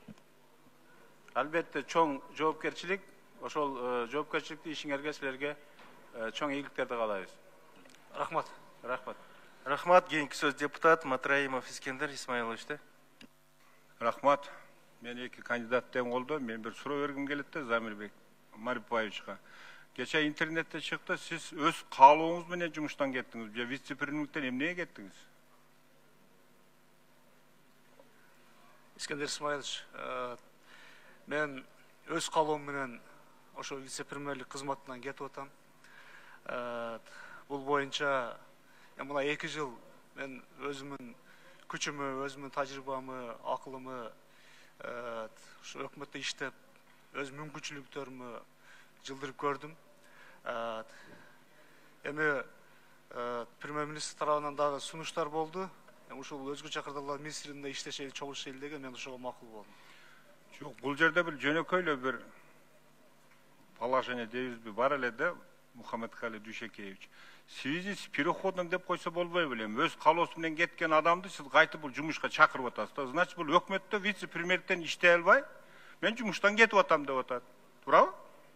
Албетте чоң жоопкерчилик, ошол жоопкерчиликти ишиңерге силерге чоң ийгиликтерди каалайбыз. Рахмат. Рахмат. Рахмат, кийинки сөз депутат Матраимов Искендер Исмаиловичте. Рахмат. Мен эки кандидат тең колдо. Мен бир суроо бергим келет да Замирбек Марипаевичка. Кече интернетте чыкты, сиз өз каалооңуз менен жумуштан кеттиңиз. Же вице-премьерликтен эмнеге кеттиңиз? Искендер Исмаилович, мен өз каалоом менен ошо вице-премьерлик кызматынан кетип атам. Бул боюнча мына эки жыл мен өзүмүн күчүмү, өзүмүн тажрыйбамы, акылымы ошо өкмөттө иштеп, өз мүмкүнчүлүктөрүмү жылдырып көрдүм. Эми премьер-министр тарабынан дагы сунуштар болду. Ушул өзгөчө кырдаалдар министрлигинде иштешели, чогулушели деген мен ошого макул болдум. Жок, бул жерде бир жөнөкөйлө бир положение дейбизби бар эле да, Мухаммедкали Дүйшекеевич. В связи с переходом деп койсо болбой белем. Өз каалоосу менен кеткен адамды сиз кайтып бул жумушка чакырып атасыз. Значит, бул өкмөттө вице-премьерликтен иштей албай, мен жумуштан кетип атам деп атат. Туурабы?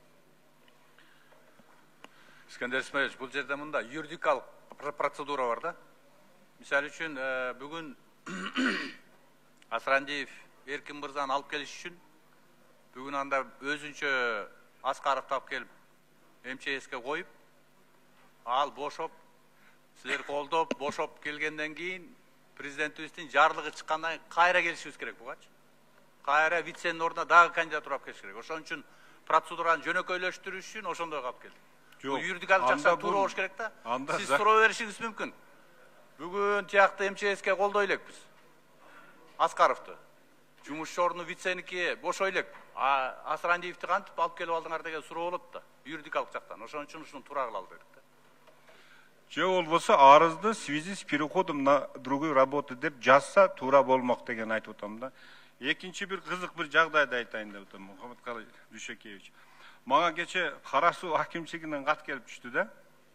Искендер Исмаилович, бул жерде мында юридикалык процедура бар да. Мисалы үчүн бүгүн Асрандиев Эркин мырзаны алып келиш үчүн бүгүн анда өзүнчө Аскаровду алып келип эм че эске коюп, ал бошоп, силер колдоп, бошоп келгенден кийин президентибиздин жарлыгы чыккандан кийин кайра келишибиз керек бугачы. Кайра виценин ордуна дагы кандидатура алып келиш керек. Ошон үчүн процедураны жөнөкөйлөштүрүш үчүн ошондой калып келдик. Бул юридикалык жактан туура болуш керек да. Сиз суроо беришиңиз мүмкүн. Бүгүн тиякты эм че эске колдой элекпиз. Аскаровду. Жумушчу ордуну виценики бошой элек. Асрандиевди кантип алып келип алдыңар деген суроо болот да. Юридикалык жактан. Ошон үчүн ушуну туура кыла албайбыз да. Же болбосо арызды в связи с переходом на другую работу деп жазса туура болмок деген айтып атам да. Экинчи бир кызык бир жагдайды айтайын деп атам, Мухаммедкали Дүйшекеевич. Мага кече Кара Суу акимчилигинен кат келип түштү да.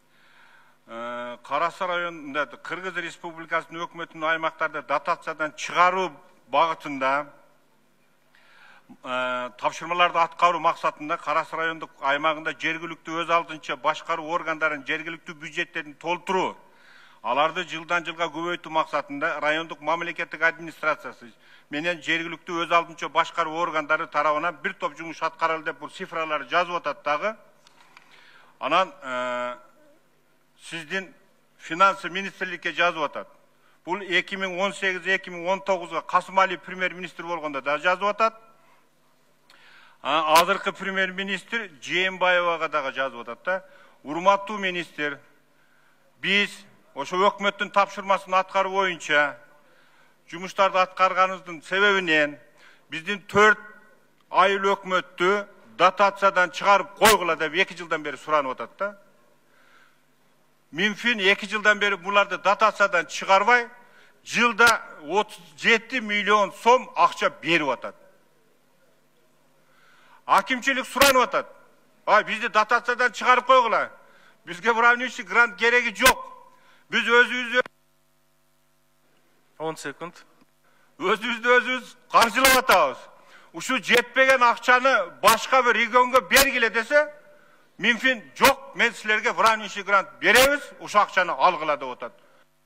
Кара Суу районунда Кыргыз Республикасынын өкмөтүнүн аймактарда дотациядан чыгаруу багытында тапшырмаларды аткаруу максатында Кара Суу райондук аймагында жергиликтүү өз алдынча башкаруу органдарын жергиликтүү бюджеттерин толтуруу, аларды жылдан жылга көбөйтүү максатында райондук мамлекеттик администрациясы менен жергиликтүү өз алдынча башкаруу органдары тарабынан бир топ жумуш аткарылды деп бул цифраларды жазып атат дагы. Анан сиздин финансы министрликке жазып атат. Бул эки миң он сегиз эки миң он тогузга Касымалиев премьер-министр болгондо да жазып атат. Азыркы премьер-министр Жээнбаевага дагы жазып атат да. Урматтуу министр, биз ошо өкмөттүн тапшырмасын аткаруу боюнча жумуштарды аткарганыбыздын себебинен биздин төрт айыл өкмөттү дотациядан чыгарып койгула деп эки жылдан бери суранып атат да. Минфин эки жылдан бери буларды дотациядан чыгарбай, жылда отуз жети миллион сом акча берип атат. Акимчилик суранып атат. Ай, бизди дотациядан чыгарып койгула. Бизге уравнивающий грант кереги жок. Биз өзүбүз он секунд. Өзүбүздү өзүбүз каржылап атабыз. Ушу жетпеген акчаны башка бир регионго бергиле десе, Минфин жок, мен силерге уравнивающий грант беребиз, ушу акчаны алгыла деп атат.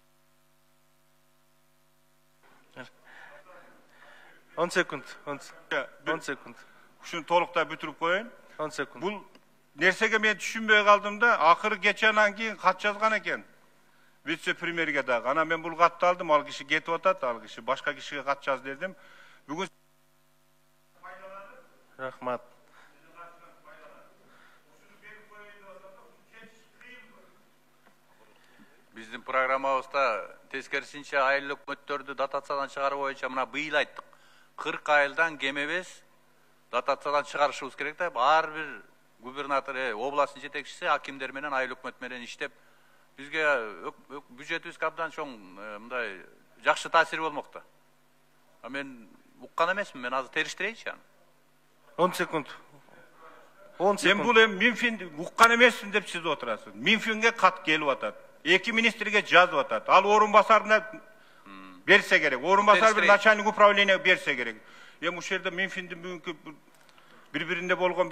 он секунд. он секунд. Ушуну толуктай бүтүрүп коеюн. он секунд. Бул нерсеге мен түшүнбөй калдым да, акыры кеченен кийин кат жазган экен. Вице-премьерге дагы. Анан мен бул катты алдым, ал киши кетип атат, ал киши башка кишиге кат жаз дедим. Бүгүн Рахмат. Биздин программабызда тескерисинче айыл өкмөттөрдү дотациядан чыгаруу боюнча мына быйыл айттык. кырк айылдан кем эмес дотациядан чыгарышыбыз керек да. Ар бир губернатор, областын жетекчиси акимдер менен айыл өкмөт менен иштеп, бизге бюджетибизге абдан чоң мындай жакшы таасири болмок да. А мен уккан эмесмин, мен азыр териштирейинчи аны. он секунд. он секунд. Мен бул эми Минфин уккан эмесмин деп сиз отурасыз. Минфинге кат келип атат. Эки министрге жазып атат. Ал орун басарына берсе керек. Орун басар бир начальник управление берсе керек. Эми ушул жерде Минфиндин бүгүнкү бири-биринде болгон бир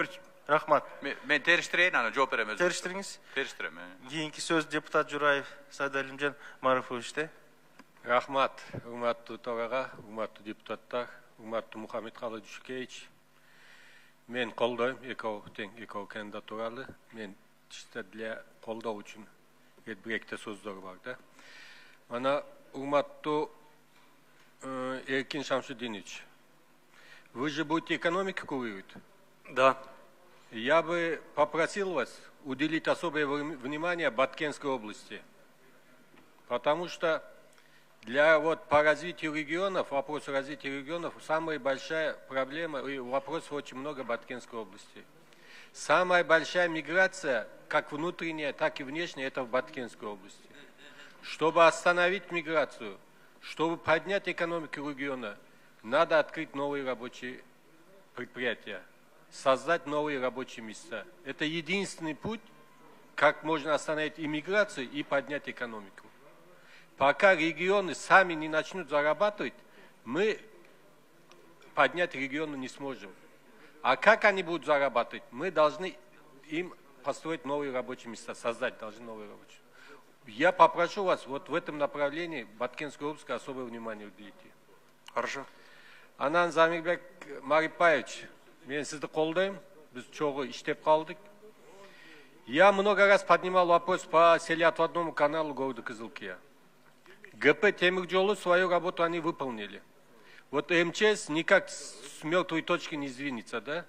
Рахмат. Мен териштирейин, аны жооп берем өзүм. Териштириңиз. Териштирем. Кийинки сөз депутат Жураев Сайдалимжан Маруфовичте. Рахмат, урматтуу төрага, урматтуу депутаттар, урматтуу Мухаммедкалы Дүйшөкеевич. Мен колдойм экөө тең экөө кандидатураны. Мен чисто для колдоо үчүн бир-экте сөздөр бар да. Мана урматтуу Эркин Шамшидинович, вы же будете экономику курировать? Да. Я бы попросил вас уделить особое внимание Баткенской области, потому что для вот по развитию регионов, вопросу развития регионов, самая большая проблема и вопросов очень много в Баткенской области. Самая большая миграция, как внутренняя, так и внешняя, это в Баткенской области. Чтобы остановить миграцию, чтобы поднять экономику региона, надо открыть новые рабочие предприятия, создать новые рабочие места. Это единственный путь, как можно остановить иммиграцию и поднять экономику. Пока регионы сами не начнут зарабатывать, мы поднять регионы не сможем. А как они будут зарабатывать? Мы должны им построить новые рабочие места, создать должны новые рабочие места. Я попрошу вас вот в этом направлении Баткенской области особое внимание уделите. Хорошо. Анан Замирбек Марипаевич, мен сізді қолдаймын, біз чоғы іштеп қалдық. Я много раз поднимал вопрос по селеотводному каналу города Кызылкия. ГП Темиржолы свою работу они выполнили. Вот МЧС никак с мертвой точки не сдвинется, да?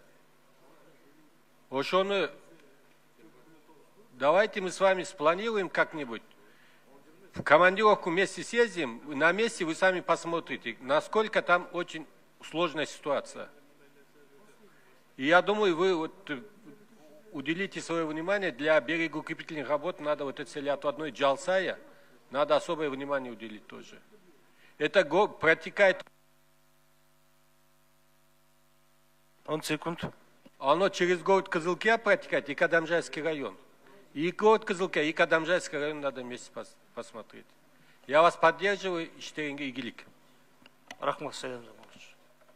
Ошоны, давайте мы с вами спланируем как-нибудь. В командировку вместе съездим, на месте вы сами посмотрите, насколько там очень сложная ситуация. И я думаю, вы вот уделите свое внимание для берегоукрепительных работ, надо вот это селеотводной Джалсая, надо особое внимание уделить тоже. Это протекает... Он секунд. Оно через город Кызылкия протекает и Кадамжайский район. И город Кызылкия, и Кадамжайский район надо вместе пос посмотреть. Я вас поддерживаю, işlerine iyilik. Рахмат, Саят Жамалович.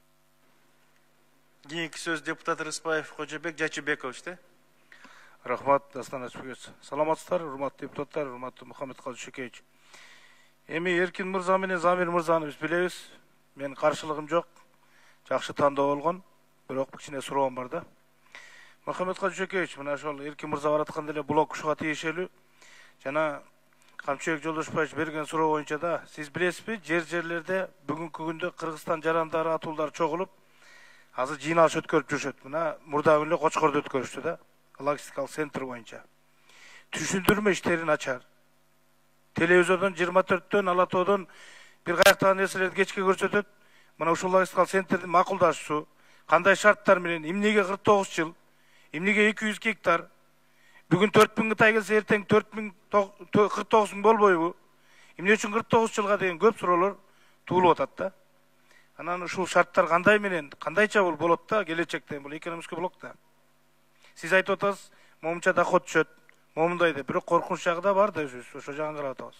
Кийинки сөз депутат Рыспаев Кожобек Жачыбековичте. Рахмат, Дастан Ачбекович. Саламатсыздар, урматтуу депутаттар, урматтуу Мухаммедкалы Дүйшөкеевич. Эми Эркин мырза менен Замир мырзаны биз билебиз. Менин каршылыгым жок. Жакшы тандоо болгон. Бирок кичине суроом бар да. Мухаммедкалы Дүйшөкеевич, мына ошол Эркин мырза баратканда эле блок ушуга тиешелүү. Жана Камчыбек Жолдошбаевич берген суроо боюнча да, сиз билесизби, жер-жерлерде бүгүнкү күндө Кыргызстан жарандары, атуулдар чогулуп, азыр жыйналыш өткөрүп жүрүшөт. Мына мурда эле Кочкордо өткөрүштү да, логистикалык центр боюнча. Түшүндүрмө иштерин ачар. Телевизордон жыйырма төрттөн, Ала тоодон бир каяктагы нерселерди кечке көрсөтөт. Мына ушул логистикалык центрдин макулдашуусу, кандай шарттар менен, эмнеге кырк тогуз жыл, эмнеге эки жүз гектар, бүгүн төрт миң Кытай келсе, эртең төрт миң кырк тогуз миң болбойбу? Эмне үчүн кырк тогуз жылга деген көп суроолор туулуп атат да. Анан ушул шарттар кандай менен, кандайча бул болот да, келечекте бул экономический блок да. Сиз айтып атасыз, момунча доход түшөт, момундай деп, бирок коркунуч жагы да бар да, ошо жагын карап атабыз.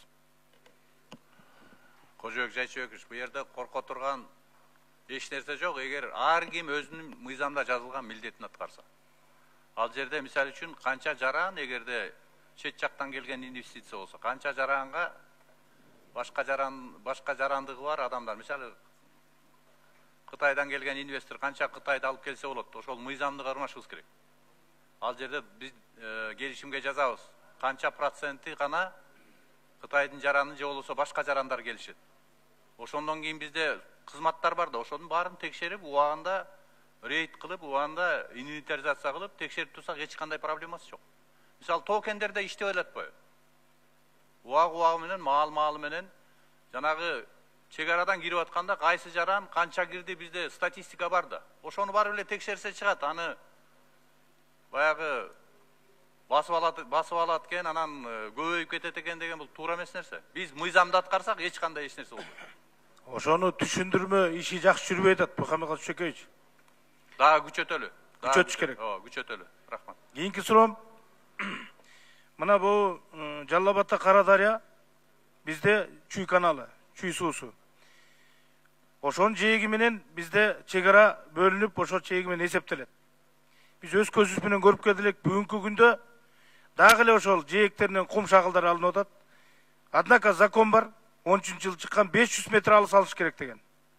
Кожобек Жайчыбекович, бу жерде корко турган эч нерсе жок, эгер ар ким өзүнүн мыйзамда жазылган милдетин аткарса. Ал жерде мисалы үчүн канча жаран, эгерде чет жактан келген инвестиция болсо, канча жаранга башка жаран, башка жарандыгы бар адамдар, мисалы Кытайдан келген инвестор канча Кытайды алып келсе болот, ошол мыйзамды кармашыбыз керек. Ал жерде биз келишимге жазабыз, канча проценти гана Кытайдын жараны же болбосо башка жарандар келишет. Ошондон кийин бизде кызматтар бар да, ошонун баарын текшерип, убагында рейд кылып, убагында инвентаризация кылып, текшерип турсак эч кандай проблемасы жок. Мисалы токендерде иштеп элетпи? Убак-убагы менен, маал-маалы менен, жанагы чек арадан кирип атканда кайсы жаран канча кирди, бизде статистика бар да. Ошону барып эле текшерсе чыгат, аны баягы басып алат, басып алат экен, анан көбөйүп кетет экен деген бул туура эмес нерсе. Биз мыйзамды аткарсак эч кандай эч нерсе болбойт. Ошону түшүндүрмө иши жакшы жүрбөй атат, Мухаммедкалы Дүйшөкеевич. Дагы күчөтөлү. Күчөтүш керек. Ооба, күчөтөлү. Рахмат. Кийинки суроом. Мына бул Жалал Абадта Кара Дарыя бизде Чүй каналы, Чүй суусу. Ошонун жээги менен бизде чек ара бөлүнүп, ошол чеги менен эсептелет. Biz өз көзүбүз менен көрүп келдик, бүгүнкү күндө дагы эле ошол жээктеринен кум шагылдар алынып атат. Однако закон бар, он үчүнчү жылы чыккан беш жүз метр алыс алыш керек деген.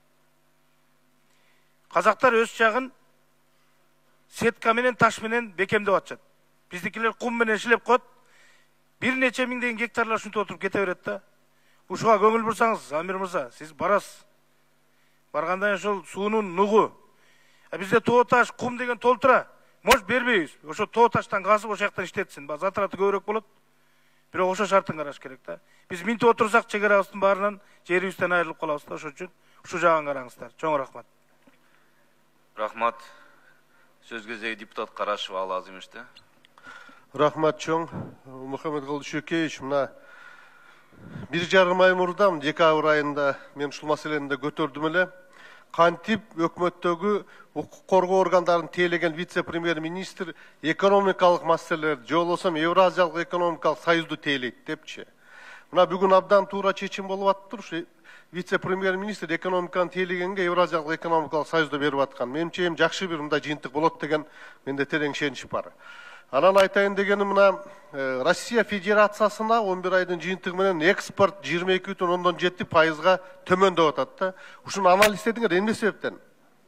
Казактар өз жагын сетка менен таш менен бекемдеп атышат. Биздикилер кум менен шилеп коет. Бир нече миңдеген гектарлар ушинтип отуруп кете берет да. Ушуга көңүл бурсаңыз, Замир мырза, сиз барасыз. Баргандан ошол суунун нугу. А бизде тоо таш, кум деген толтура. Может бербейбиз. Ошо тоо таштан казып ошол жактан иштетсин. Затраты көбүрөөк болот. Бирок ошо шартын караш керек да. Биз минтип отурсак чек арабыздын баарынан жерибизден айрылып калабыз да. Ошон үчүн ушул жагын караңыздар. Чоң рахмат. Рахмат. Сөз кезеги депутат Карашева Ал Азимовичте. Рахмат чоң. Мухаммед Калдышөкеевич, мына бир жарым ай мурдан декабрь айында мен ушул маселени да көтөрдүм эле. Кантип өкмөттөгү укук коргоо органдарын тейлеген вице-премьер-министр экономикалык маселелерди, же болбосо Евразиялык экономикалык союзду тейлейт депчи. Мына бүгүн абдан туура чечим болуп атыптыр. Ушу вице-премьер-министр экономиканы тейлегенге Евразиялык экономикалык союзду берип аткан. Менимче эми жакшы бир мындай жыйынтык болот деген менде терең ишенич бар. Анан айтайын дегеним, мына Россия Федерациясына он бир айдын жыйынтыгы менен экспорт жыйырма эки бүтүн ондон жети пайызга төмөндөп атат да. Ушуну анализдедиңер, эмне себептен?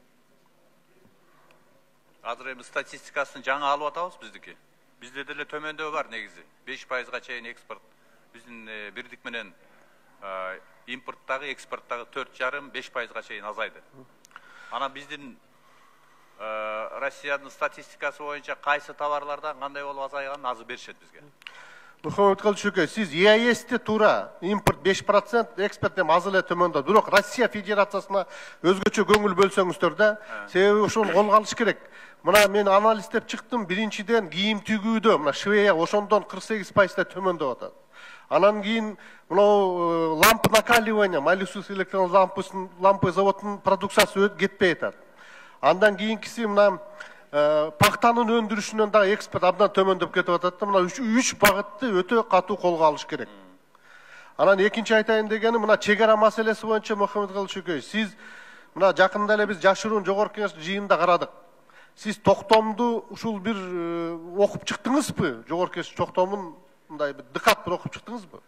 Азыр эми статистикасын жаңы алып атабыз биздики. Бизде деле төмөндөбү бар негизи. беш пайызга чейин экспорт. Биздин бирдик менен импорттагы, экспорттагы төрт жарым беш пайызга чейин азайды. Анан биздин Россиянын статистикасы боюнча кайсы товарлардан кандай болуп азайганын азыр беришет бизге. Мухаммед Калдышөкеевич, сиз ЕАЭСте туура импорт беш процент, экспорт эми аз эле төмөндөп. Бирок Россия Федерациясына өзгөчө көңүл бөлсөңүздөр да, себеби ошону колго алыш керек. Мына мен анализдеп чыктым, биринчиден кийим тигүүдө, мына Швея ошондон кырк сегиз пайызда төмөндөп атат. Анан кийин мына лампа накаливания, Малюсус электрон лампасын, лампа заводунун продукциясы кетпей атат. Андан кийинкиси мына пактанын өндүрүшүнөн дагы экспорт абдан төмөндөп кетип атат да. Мына үч багытты өтө катуу колго алыш керек. Анан экинчи айтайын дегеним, мына чек ара маселеси боюнча Мухаммед Калдышөкеевич, сиз мына жакында эле биз жашыруун жогорку кеңеш жыйынында карадык. Сиз токтомду ушул бир окуп чыктыңызбы? Жогорку кеңеш токтомун мындай бир дыкат бир окуп чыктыңызбы?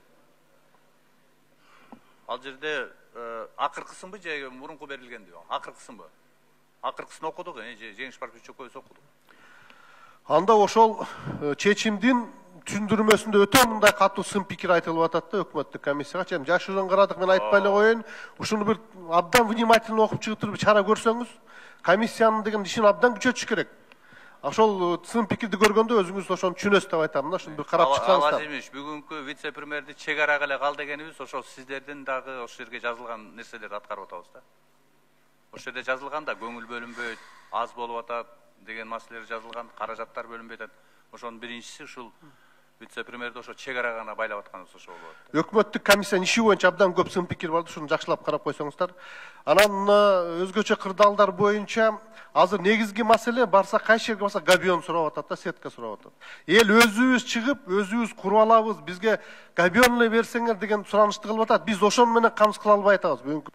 Ал жерде акыркысынбы же мурунку берилгенди? Акыркысынбы? Акыркысын окудук, Жеңиш Парпич Чокоевич окудук. Анда ошол чечимдин түшүндүрмөсүндө өтө мындай катуу сын пикир айтылып атат да өкмөттүк комиссияга. Эми жашыруун карадык, мен айтпай эле коеюн. Ушуну бир абдан внимательно окуп чыгып туруп чара көрсөңүз, комиссиянын деген ишин абдан күчөтүш керек. Ошол сын пикирди көргөндө өзүңүз ошону түшүнөсүз деп айтам да. Ушуну бир карап чыксаңыздар. Ал эмес, бүгүнкү вице-премьерди чек арага эле кал дегенибиз ошол сиздердин дагы ошол жерге жазылган нерселерди аткарып атабыз да. Ошол жерде жазылган да көңүл бөлүнбөйт, аз болуп атат деген маселелер жазылган, каражаттар бөлүнбөй атат. Ошонун биринчиси ушул вице-премьерди ошо чек арага гана байлап атканыбыз ошол болот. Өкмөттүк комиссиянын иши боюнча абдан көп сын пикир бар, ушуну жакшылап карап койсоңуздар. Анан өзгөчө кырдаалдар боюнча азыр негизги маселе барса кайсы жерге барса габион сурап атат да, сетка сурап атат. Эл өзүбүз чыгып, өзүбүз куруп алабыз, бизге габион эле берсеңер деген суранышты кылып атат. Биз ошону менен камсыз кыла албай атабыз бүгүнкү.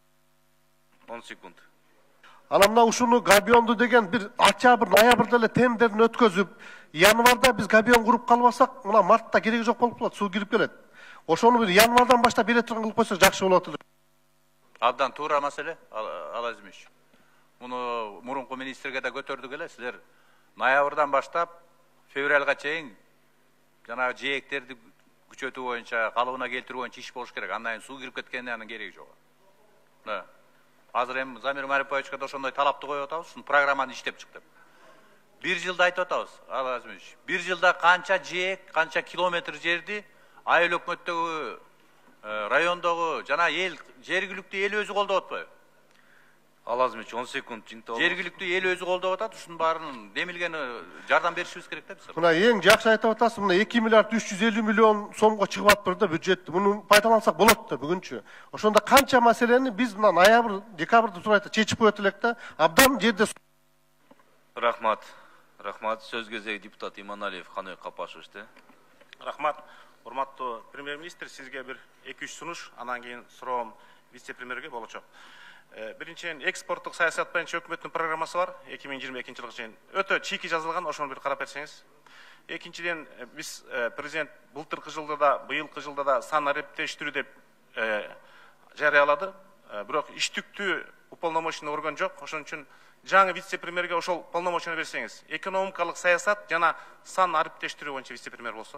он секунд. Анан мына ушуну габионду деген бир октябрь, ноябрда эле тендерин өткөзүп, январда биз габион куруп калбасак, мына мартта кереги жок болуп калат, суу кирип келет. Ошону бир январдан баштап бере турган кылып койсок жакшы болот эле. Абдан туура маселе, Ал Азимович. Муну мурунку министрге да көтөрдүк эле. Силер ноябрдан баштап февралга чейин жанагы жээктерди күчөтүү боюнча, калыбына келтирүү боюнча иш болуш керек. Андан кийин суу кирип кеткенден анын кереги жок. Да. Азыр эми Замир Марипаевичке да ошондой талапты коюп атабыз, ушул программаны иштеп чыктык. Бир жылда айтып атабыз, Ал Азимович. Бир жылда канча жээк, канча километр жерди айыл өкмөттөгү, райондогу жана эл, жергиликтүү эл өзү колдоп атпайбы? Ал Азимович, он секунд жиңтеп. Жергиликтүү эл өзү колдоп атат, ушунун баарын демилгени жардам беришибиз керек да биз. Мына эң жакшы айтып атасыз, мына эки миллиард үч жүз элүү миллион сомго чыгып атпыр да бюджет. Муну пайдалансак болот да бүгүнчү. Ошондо канча маселени биз мына ноябрь, декабрда турайт чечип коет элек да. Абдан жерде. Рахмат. Рахмат. Сөз кезеги депутат Иманалиев Ханой Капашевичте. Рахмат. Урматтуу премьер-министр, сизге бир эки үч сунуш, анан кийин суроом вице-премьерге болочок. Биринчиден экспорттук саясат боюнча өкмөттүн программасы бар эки миң жыйырма экинчи жылга чейин. Өтө чийки жазылган, ошону бир карап берсеңиз. Экинчиден биз президент былтыркы жылда да, быйылкы жылда да сан арептештирүү деп жарыялады. Бирок иштиктүү уполномоченный орган жок. Ошон үчүн жаңы вице-премьерге ошол полномочияны берсеңиз, экономикалык саясат жана сан арептештирүү боюнча вице-премьер болсо.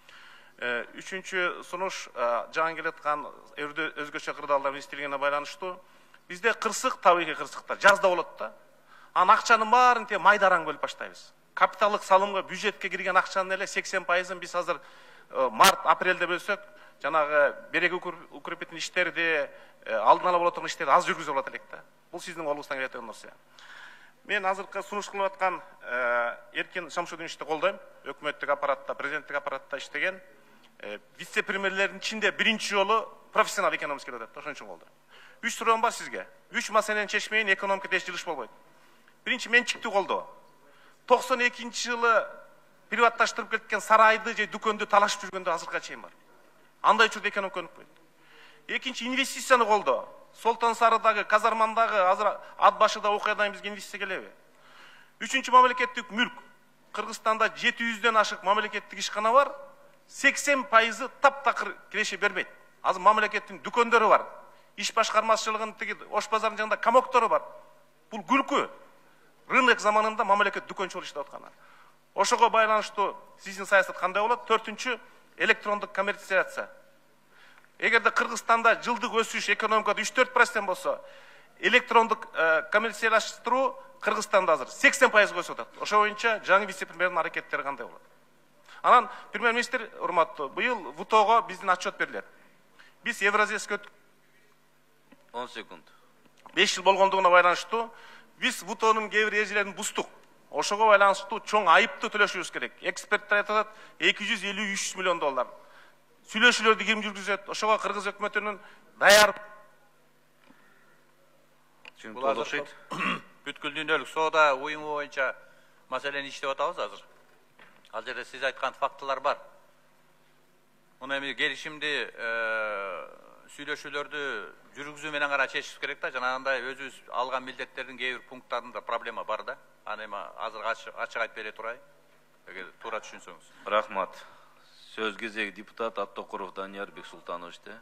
Үчүнчү сунуш жаңы келаткан өзгөчө кырдаалдар министрлигине байланыштуу. Бизде кырсык, табигый кырсыктар жазда болот да. Анын акчанын баарын те майдараң бөлүп баштайбыз. Капиталдык салымга, бюджетке кирген акчанын эле сексен пайызын биз азыр март, апрелде бөлсөк, жанагы береги укрепитин иштерди, алдын ала боло турган иштерди аз жүргүзүп алат элек да. Бул сиздин колуңуздан келет нерсе. Мен азыркы сунуш кылып аткан Эркин Шамшутдиновичти колдойм. Өкмөттүк аппаратта, президенттик аппаратта иштеген вице-премьерлердин ичинде биринчи жолу профессионал экономист келип атат. Ошон үчүн колдойм. Үч суроом бар сизге. Үч маселени чечмейин экономика тез жылыш болбойт. Биринчи менчиктүү колдоо. токсон экинчи жылы приватташтырып кеткен сарайды же дүкөндү талашып жүргөндө азыркыга чейин бар. Андай учурда экономика өнүкпөйт. Экинчи инвестицияны колдоо. Солтан Сарыдагы, Казармандагы азыр ат башыда окуядан бизге инвестиция келеби? Үчүнчү мамлекеттик мүлк. Кыргызстанда жети жүздөн ашык мамлекеттик ишкана бар. сексен пайызы таптакыр киреше бербейт. Азыр мамлекеттин дүкөндөрү бар. Иш башкармачылыгынын тиги Ош базарынын жанында комоктору бар. Бул күлкү. Рынок заманында мамлекет дүкөнчү болуп иштеп атканы. Ошого байланыштуу сиздин саясат кандай болот? Төртүнчү электрондук коммерциализация. Эгерде Кыргызстанда жылдык өсүш экономикада үч төрт процент болсо, электрондук коммерциялаштыруу Кыргызстанда азыр сексен пайызга өсүп атат. Ошо боюнча жаңы вице-премьердин аракеттери кандай болот? Анан премьер-министр урматтуу, быйыл ВУТОго биздин отчет берилет. Биз Евразийский он секунд. беш жыл болгондугуна байланыштуу биз ВУТОнун кээ бир эрежелерин буздук. Ошого байланыштуу чоң айыпты төлөшүбүз керек. Эксперттер айтат эки жүз элүү үч миллион доллар. Сүйлөшүүлөрдү ким жүргүзөт? Ошого Кыргыз өкмөтүнүн даяр бүткүл дүйнөлүк соода уюму боюнча маселени иштеп атабыз азыр. Ал жерде сиз айткан фактылар бар. Муну эми келишимди сүйлөшүүлөрдү жүргүзүү менен гана чечиш керек да. Жанагындай өзүбүз алган милдеттердин кээ бир пункттарында проблема бар да. Аны эми азыр ачык айтып бере турайын. Эгер туура түшүнсөңүз. Рахмат. Сөз кезеги депутат Аттокуров Данияр Бексултановичте.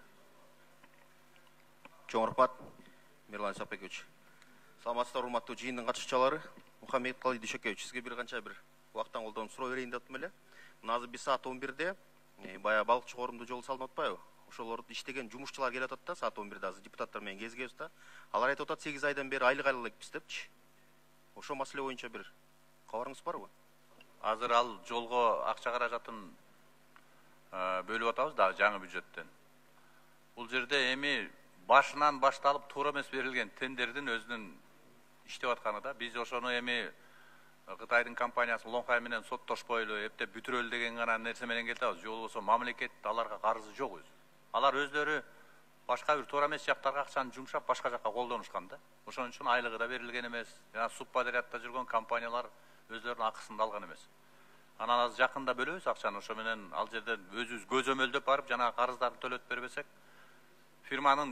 Чоң рахмат, Мирлан Сапекович. Саламатсыздар, урматтуу жыйындын катышчылары. Мухаммедкалый Дүйшөкевич, сизге бир канча бир убактан колдонуп суроо берейин деп эле. Мына азыр биз саат он бирде бая балыкчы корумду жол салынып атпайбы? Ошолорду иштеген жумушчулар келип атат да, саат он бирде азыр депутаттар менен кезигебиз да. Алар айтып атат сегиз айдан бери айлык ала элекпиз депчи. Ошо маселе боюнча бир кабарыңыз барбы? Азыр ал жолго акча каражатын бөлүп атабыз да жаңы бюджеттен. Бул жерде эми башынан башталып туура эмес берилген тендердин өзүнүн иштеп атканы да. Биз ошону эми Кытайдын компаниясы Лонхай менен соттошпойлу, эптеп бүтүрөлү деген гана нерсе менен келатабыз. Же болбосо мамлекет аларга карызы жок өзү. Алар өздөрү башка бир туура эмес жактарга акчаны жумшап башка жакка колдонушкан да. Ошон үчүн айлыгы да берилген эмес. Жана субподрядда жүргөн компаниялар өздөрүнүн акысын да алган эмес. Анан аз жакында бөлөбүз акчаны, ошо менен ал жерден өзүбүз көзөмөлдөп барып жана карыздарды төлөтүп бербесек, фирманын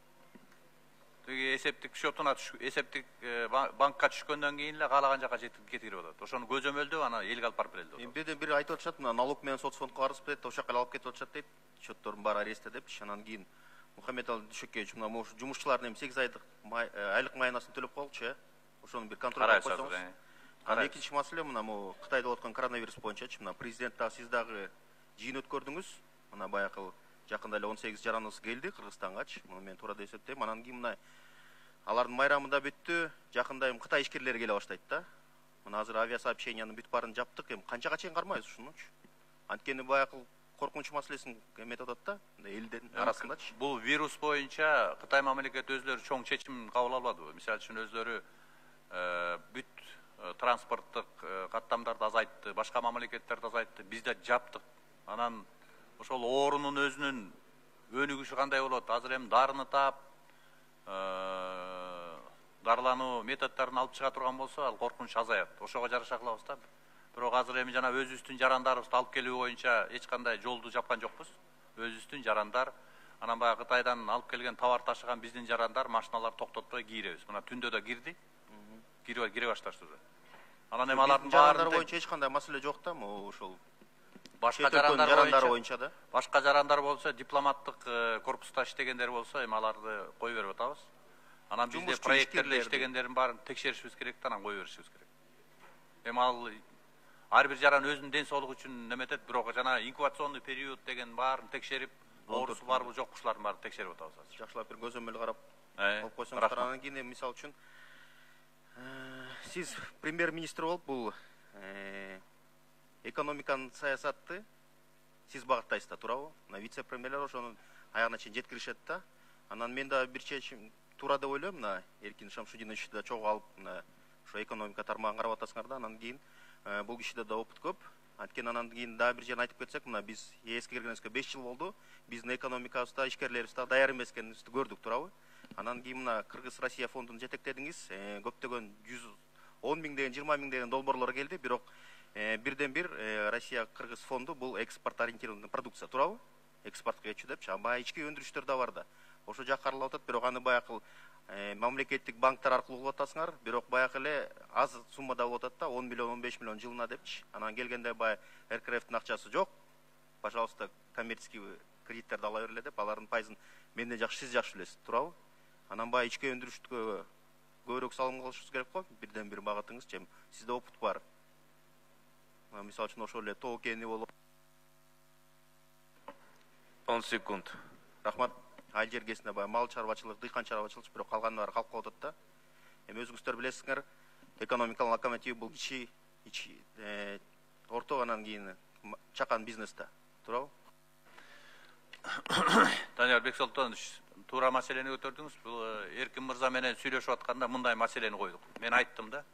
тиги эсептик счетуна эсептик банкка түшкөндөн кийин эле каалаган жака кетирип атат. Ошону көзөмөлдөп анан элге алып барып берилди. Эми бирден бири айтып атышат, мына налог менен соцфондко карыз берет, ошол жака алып кетип атышат дейт. Счеттордун баары арестте депчи. Анан кийин Мухаммедкалый Дүйшөкевич, мына жумушчулардын эми сегиз айдык айлык майнасын төлөп коелучу, э? Ошону бир контроль кылып койсоңуз. Анан экинчи маселе мына могу Кытайда болуп аткан коронавирус боюнчачы, мына президент дагы сиз дагы жыйын өткөрдүңүз. Мына баягы жакында эле он сегиз жараныбыз келди Кыргызстангачы. Муну мен туура деп эсептейм. Анан кийин мына алардын майрамы да бүттү. Жакында эми Кытай ишкерлери келе баштайт да. Мына азыр авиасообщениянын бүт баарын жаптык. Эми канчага чейин кармайбыз ушунучу? Анткени баягы коркунуч маселесин эметип атат да, элдин арасындачы. Бул вирус боюнча Кытай мамлекети өзлөрү чоң чечим кабыл албады. Мисалы үчүн өзлөрү бүт транспорттук каттамдарды азайтты, башка мамлекеттерди азайтты, биз да жаптык. Анан ошол оорунун өзүнүн өнүгүшү кандай болот? Азыр эми дарыны таап, дарылануу методдорун алып чыга турган болсо, ал коркунуч азаят. Ошого жараша кылабыз да. Бирок азыр эми жана өзүбүздүн жарандарыбызды алып келүү боюнча эч кандай жолду жапкан жокпуз. Өзүбүздүн жарандар Анан баягы Кытайдан алып келген товар ташыган биздин жарандар машиналар токтотпой кийребиз. Мына түндө да кирди. Кире кире башташты уже. Анан эми алардын жарандар боюнча эч кандай маселе жок да, ошол башка жарандар боюнча да. Башка жарандар болсо, дипломаттык корпуста иштегендер болсо, эми аларды кой берип атабыз. Анан бизде проекттерде иштегендердин баарын текшеришибиз керек да, анан кой беришибиз керек. Эми ал ар бир жаран өзүнүн ден соолугу үчүн неметет, бирок жана инкубационный период деген баарын текшерип, оорусу барбы жок ушулардын баарын текшерип атабыз. Жакшылап бир көзөмөл карап алып койсоңуздар. Анан кийин мисалы үчүн сиз премьер-министр болуп бул экономиканын саясатты сиз багыттайсыз да, туурабы? Мына вице-премьерлер ошонун аягына чейин жеткиришет да. Анан мен да бир чечим туура деп ойлойм, мына Эркин Шамшудиновичти да чогуу алып, мына ошо экономика тармагын карап атасыңар да, анан кийин бул кишиде да опыт көп. Анткени анан кийин дагы бир жерин айтып кетсек, мына биз ЕСке киргенибизге беш жыл болду. Биздин экономикабызда ишкерлерибиз да даяр эмес экенибизди көрдүк, туурабы? Анан кийин мына Кыргыз-Россия фондун жетектедиңиз, көптөгөн жүз он миң деген, жыйырма миң деген долбоорлор келди, бирок бирден бир Россия-Кыргыз фонду бул экспорт ориентированный продукция, туурабы? Экспортко кетчү депчи, а баягы ички өндүрүштөр да бар да. Ошо жак каралып атат, бирок аны баягы мамлекеттик банктар аркылуу кылып атасыңар, бирок баягы эле аз суммада болуп атат да, он миллион, он беш миллион жылына депчи. Анан келгенде баягы РКФтин акчасы жок. Пожалуйста, коммерческий кредиттерди ала бергиле деп, алардын пайызын менден жакшы сиз жакшы билесиз, туурабы? Анан баягы ички өндүрүштүккө көбүрөөк салым кылышыбыз керек го, бирден бир багытыңыз, чем сизде опыт бар. Мисалы үчүн ошол эле тоо кени болуп. он секунд. Рахмат. Айыл жергесинде баягы мал чарбачылык, дыйкан чарбачылык, бирок калганы баары калып калып атат да. Эми өзүңүздөр билесиңер, экономикалык локомотив бул кичи, ичи, орто анан кийин чакан бизнесте, туурабы? Данияр Бексултанович, туура маселени көтөрдүңүз. Бул Эркин мырза менен сүйлөшүп атканда мындай маселени койдук. Мен айттым да.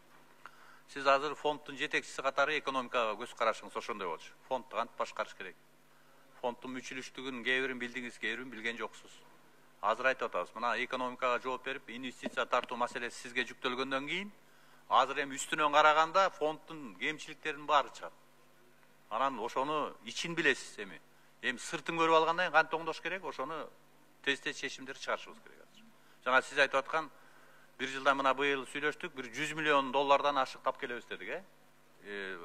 Сиз азыр фонддун жетекчиси катары экономикага көз карашыңыз ошондой болчу. Фондду кантип башкарыш керек? Фонддун мүчүлүштүгүн кээ бирин билдиңиз, кээ бирин билген жоксуз. Азыр айтып атабыз, мына экономикага жооп берип, инвестиция тартуу маселеси сизге жүктөлгөндөн кийин, азыр эми үстүнөн караганда фонддун кемчиликтеринин баары чыгат. Анан ошону ичин билесиз эми. Эми сыртын көрүп алгандан кийин кантип оңдош керек, ошону тез-тез чечимдер чыгарышыбыз керек азыр. Жана сиз айтып аткан бир жылдан мына быйыл сүйлөштүк, бир жүз миллион доллардан ашык тап келебиз дедик, э?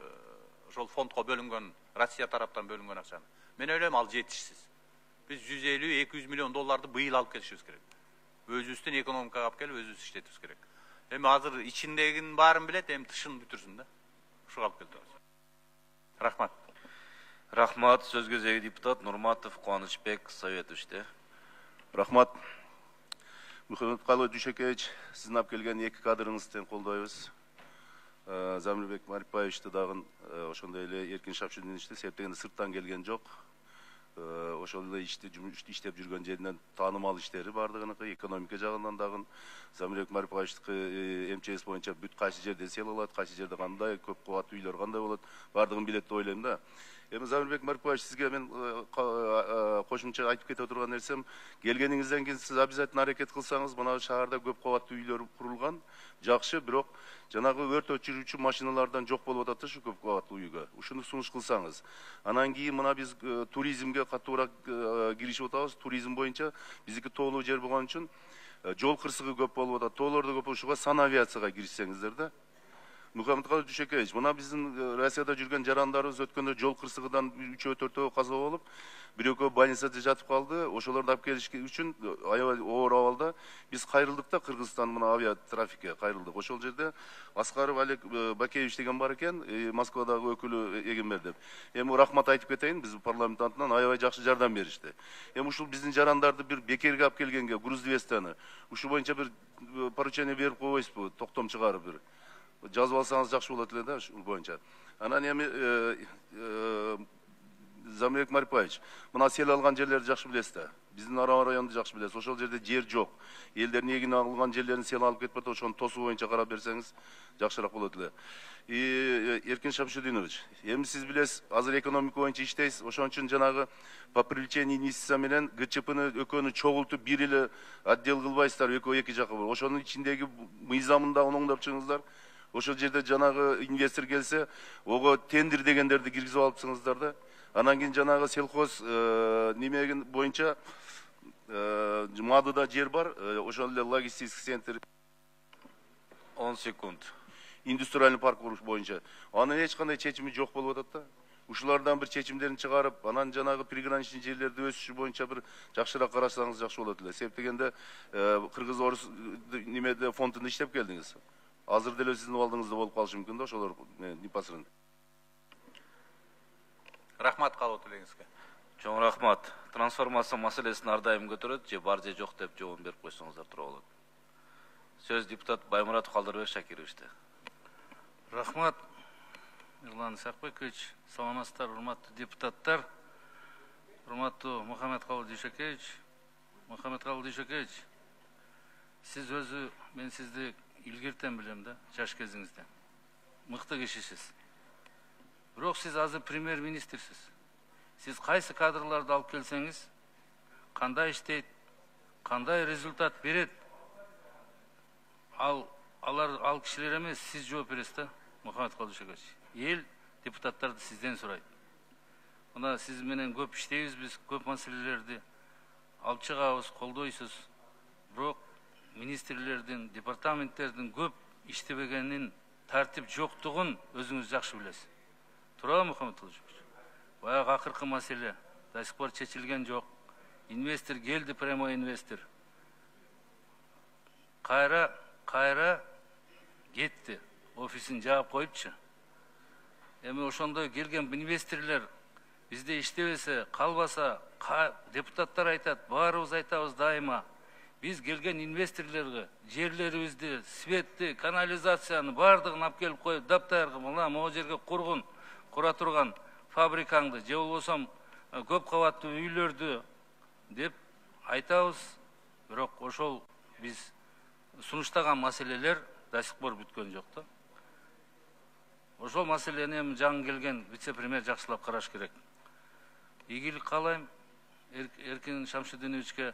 Ошол фондко бөлүнгөн, Россия тараптан бөлүнгөн акчаны. Мен ойлойм, ал жетишсиз. Биз жүз элүү эки жүз миллион долларды быйыл алып келишибиз керек. Өзүбүздүн экономикага алып келип, өзүбүз иштетибиз керек. Эми азыр ичиндегинин баарын билет, эми тышын бүтүрсүн да. Ушуга алып келдик. Рахмат. Рахмат. Сөзгө зеги депутат Нурматов Кубанычбек Советовичте. Рахмат. Мухаммедкалый Дүйшөкевич, сиздин алып келген эки кадрыңызды колдойбуз. Замирбек Марипаевичти дагы ошондой эле Эркин Шамшудиновичти себептегенде сырттан келген жок. Ошол эле иштеп жүргөн жеринен таанымал иштери бардыгыныкы, экономика жагынан дагы Замирбек Марипаевичтики МЧС боюнча бүт кайсы жерде сел алат, кайсы жерде кандай, көп кабаттуу үйлөр кандай болот, бардыгын билет деп ойлойм да. Эми Замирбек Марипаевич, сизге мен кошумча айтып кете турган нерсем, келгениңизден кийин сиз обязательно аракет кылсаңыз, мына шаарда көп кабаттуу үйлөр курулган, жакшы, бирок жанагы өрт өчүрүүчү машиналардан жок болуп атат ушу көп кабаттуу үйгө. Ушуну сунуш кылсаңыз. Анан кийин мына биз туризмге катуураак киришип атабыз. Туризм боюнча биздики тоолуу жер болгон үчүн жол кырсыгы көп болуп атат. Тоолордо көп ушуга санавиацияга киришсеңиздер да. Мухаммедкалый Дүйшөкевич, мына биздин Россияда жүргөн жарандарыбыз өткөндө жол кырсыгынан үчөө төртөө каза болуп, бирөкөө больницада жатып калды. Ошолорду алып келиш үчүн аябай оор абалда биз кайрылдык да Кыргызстан мына авиа трафикке кайрылдык. Ошол жерде Аскаров Олег Бакеевич деген бар экен, Москвадагы өкүлү Эгембер деп. Эми рахмат айтып кетейин, биз парламент атынан аябай жакшы жардам беришти. Эми ушул биздин жарандарды бир бекерге алып келгенге, груз-двестаны, ушу боюнча бир поручение берип койбойсузбу, токтом чыгарып бир жазып алсаңыз жакшы болот эле да, ушул боюнча. Анан эми Замирбек Марипаевич, мына сел алган жерлерди жакшы билесиз да. Биздин Арал районду жакшы билесиз. Ошол жерде жер жок. Элдердин эгин алган жерлерин сел алып кетип атат, ошону тосуу боюнча карап берсеңиз жакшыраак болот эле. И Эркин Шамшудинович, эми сиз билесиз, азыр экономика боюнча иштейсиз. Ошон үчүн жанагы по привлечению инвестиция менен ГЧПны экөөнү чогултуп бир эле отдел кылбайсыздар, экөө эки жакка бар. Ошонун ичиндеги мыйзамын да оңдоп чыгыңыздар. Ошол жерде жанагы инвестор келсе, ого тендер дегендерди киргизип алыпсыңыздар да. Анан кийин жанагы селхоз немеген боюнча Мадыда жер бар, ошол эле логистический центр он секунд. Индустриальный парк куруш боюнча. Анын эч кандай чечими жок болуп атат да. Ушулардан бир чечимдерин чыгарып, анан жанагы приграничный жерлерди өсүшү боюнча бир жакшыраак карасаңыз жакшы болот эле. Себеп дегенде кыргыз орус немеде фондунда иштеп келдиңиз. Азыр деле сиздин алдыңызда болуп калышы мүмкүн да ошолор непосредственно. Рахмат кабыл элеңизге. Чоң рахмат. Трансформация маселесин ар дайым көтөрөт, же бар же жок деп жооп берип койсоңуздар туура болот. Сөз депутат Баймуратов Калдырбек Шакировичте. Рахмат, Ирлан Исакбекович, саламатсыздар, урматтуу депутаттар, урматтуу Мухаммедкалый Дүйшөкевич. Мухаммедкалый Дүйшөкевич, сиз өзү, мен сизди илгертен билем да, жаш кезиңизде. Мыкты кишисиз. Бирок сиз азыр премьер-министрсиз. Сиз кайсы кадрларды алып келсеңиз, кандай иштейт, кандай результат берет, ал алар ал кишилер эмес, сиз жооп бересиз да, Мухаммедкалый Дүйшөкевич. Эл депутаттарды сизден сурайт. Мына сиз менен көп иштейбиз, биз көп маселелерди алып чыгабыз, колдойсуз. Бирок министрлердин, департаменттердин көп иштебегенин, тартип жоктугун өзүңүз жакшы билесиз. Туурабы, Мухаммедкалый Дүйшөкевич? Баягы акыркы маселе до сих пор чечилген жок. Инвестор келди, прямой инвестор. Кайра, кайра кетти. Офисин жаап коюпчу. Эми ошондой келген инвесторлор бизде иштебесе, калбаса, депутаттар айтат, баарыбыз айтабыз дайыма. Биз келген инвесторлорго жерлерибизди, светти, канализацияны бардыгын алып келип коюп, даптайыргы, мына могу жерге кургун, кура турган фабрикаңды, же болбосом көп кабаттуу үйлөрдү деп айтабыз. Бирок ошол биз сунуштаган маселелер до сих пор бүткөн жок да. Ошол маселени эми жаңы келген вице-премьер жакшылап караш керек. Ийгилик каалайм Эркин Шамшидиновичке.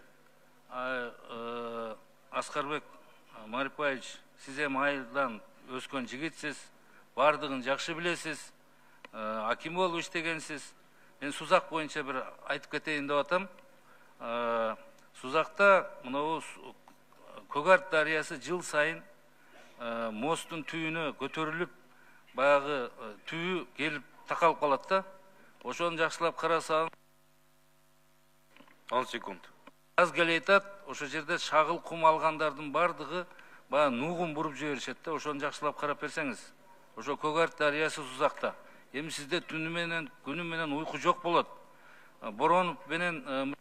Аскарбек Марипаевич, сиз эми айылдан өскөн жигитсиз, бардыгын жакшы билесиз, аким болуп иштегенсиз. Мен Сузак боюнча бир айтып кетейин деп атам. Сузакта мынау Көгарт дарыясы жыл сайын мосттун түйүнө көтөрүлүп, баягы түйү келип такалып калат да. Ошону жакшылап карасаң. он секунд. Аз келейтат, ошо жерде шагыл кум алгандардын бардыгы баягы нугун буруп жиберишет да. Ошону жакшылап карап берсеңиз. Ошо Көгарт дарыясы Сузакта. Эми сизде түнү менен, күнү менен уйку жок болот. Борон менен.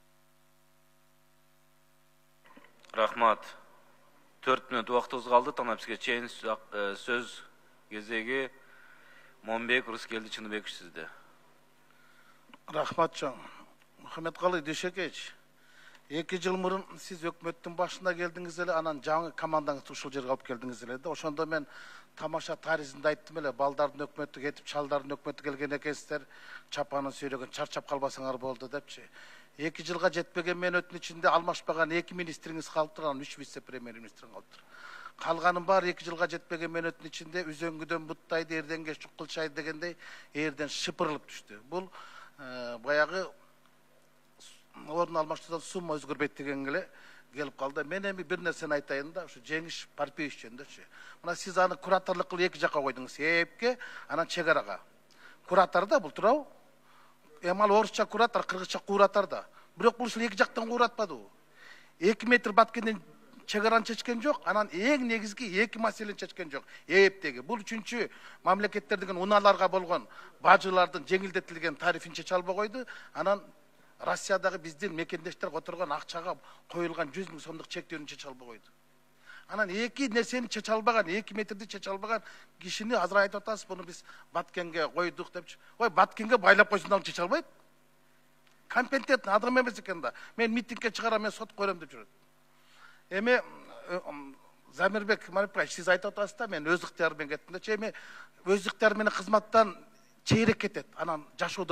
Рахмат. төрт мүнөт убактыбыз калды. Танапсизге чейин сөз кезеги Момбек Рыскелди Чыныбекович сизде. Рахмат чоң. Мухаммедкалый Дүйшөкевич, эки жыл мурун сиз өкмөттүн башына келдиңиз эле, анан жаңы командаңызды ушул жерге алып келдиңиз эле да. Ошондо мен тамаша тарихинде айттым эле, балдардын өкмөтү кетип, чалдардын өкмөтү келген экенсиздер, чапаны сүйрөгөн, чарчап калбасаңар болду депчи. эки жылга жетпеген мөөнөттүн ичинде алмашпаган эки министриңиз калып турган, үч вице-премьер-министр калып тур. Калганын баары эки жылга жетпеген мөөнөттүн ичинде үзөңгүдөн буттайды, эрденге чукулчайды дегендей эрден шыпырылып түштү. Бул баягы ордун алмаштыруудан сумма өзгөрбөйт деген эле келип калды. Мен эми бир нерсени айтайын да, ушу Жеңиш Парпиевич жөнүндө. Мына сиз аны кураторлук кылып эки жакка койдуңуз, эпке, анан чек арага. Куратор да бул, туурабы? Эми ал орусча куратор, кыргызча куратор да. Бирок бул эки жактан куратпады. эки метр баткенден чек араны чечкен жок, анан эң негизги эки маселени чечкен жок. Эптеги бул үчүнчү мамлекеттердин унааларга болгон бажылардын жеңилдетилген тарифин чече албай койду. Анан Россиядагы биздин мекендештер которгон акчага коюлган жүз миң сомдук чектөөнү чече албай койду. Анан эки нерсени чече албаган, эки метрди чече албаган кишини азыр айтып атасыз, буну биз Баткенге койдук депчи. Ой, Баткенге байлап койсун да чече албайт. Компетентный адам эмес экен да. Мен митингге чыгарам, мен сот коёрум деп жүрөт. Эми Замирбек Марипаевич, сиз айтып атасыз да, мен өз ыктыярым менен кеттим да. Эми өз ыктыярым менен кызматтан чейрек кетет. Анан жашоодон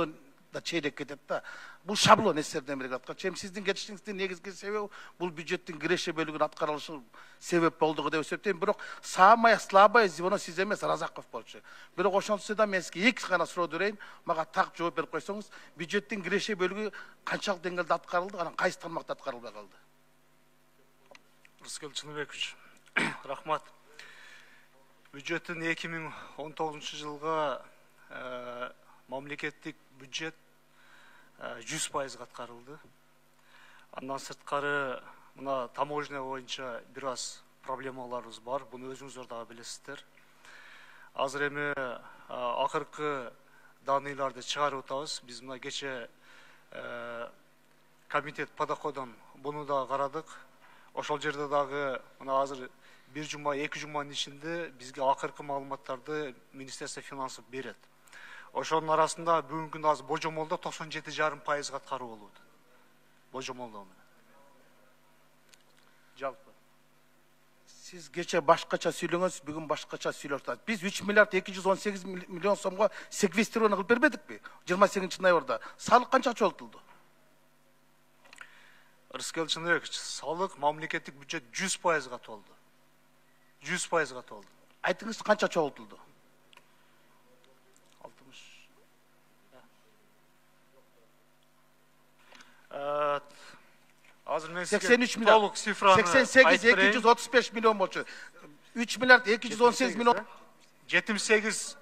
да чейрек кетет да. Бул шаблон эсерден бери аткан. Чем сиздин кетишиңиздин негизги себеби бул бюджеттин киреше бөлүгүн аткарылышы себеп болдугу деп эсептейм. Бирок самая слабая звено сиз эмес, Разаков болчу. Бирок ошонсу да мен сизге эки гана суроо берейин, мага так жооп берип койсоңуз, бюджеттин киреше бөлүгү канчалык деңгээлде аткарылды, анан кайсы тармакта аткарылбай калды? Рыскел Чыныбекович, рахмат. Бюджеттин эки миң он тогузунчу жылга мамлекеттик бюджет жүз пайызга аткарылды. Андан сырткары мына таможня боюнча бир аз проблемаларыбыз бар. Буну өзүңүздөр дагы билесиздер. Азыр эми акыркы даныйларды чыгарып атабыз. Биз мына кече комитет по доходам буну да карадык. Ошол жерде дагы мына азыр бир жума, эки жуманын ичинде бизге акыркы маалыматтарды Министерство финансов берет. Ошонун арасында бүгүнкү күндө азыр божомолдо токсон жети жарым пайызга аткаруу болуп атат. Божомолдо менен. Жалпы. Сиз кече башкача сүйлөңөз, бүгүн башкача сүйлөп атат. Биз үч миллиард эки жүз он сегиз миллион сомго секвестирование кылып бербедикпи? жыйырма сегизинчи ноябрда. Салык канча чогултулду? Рыскел Чыныбекович, салык мамлекеттик бюджет жүз пайызга толду. жүз пайызга толду. Айтыңыз канча чогултулду? Азыр мен сексен үч миллиард. толук цифраны сексен сегиз эки жүз отуз беш миллион болчу. үч миллиард эки жүз он сегиз миллион. жетимиш сегиз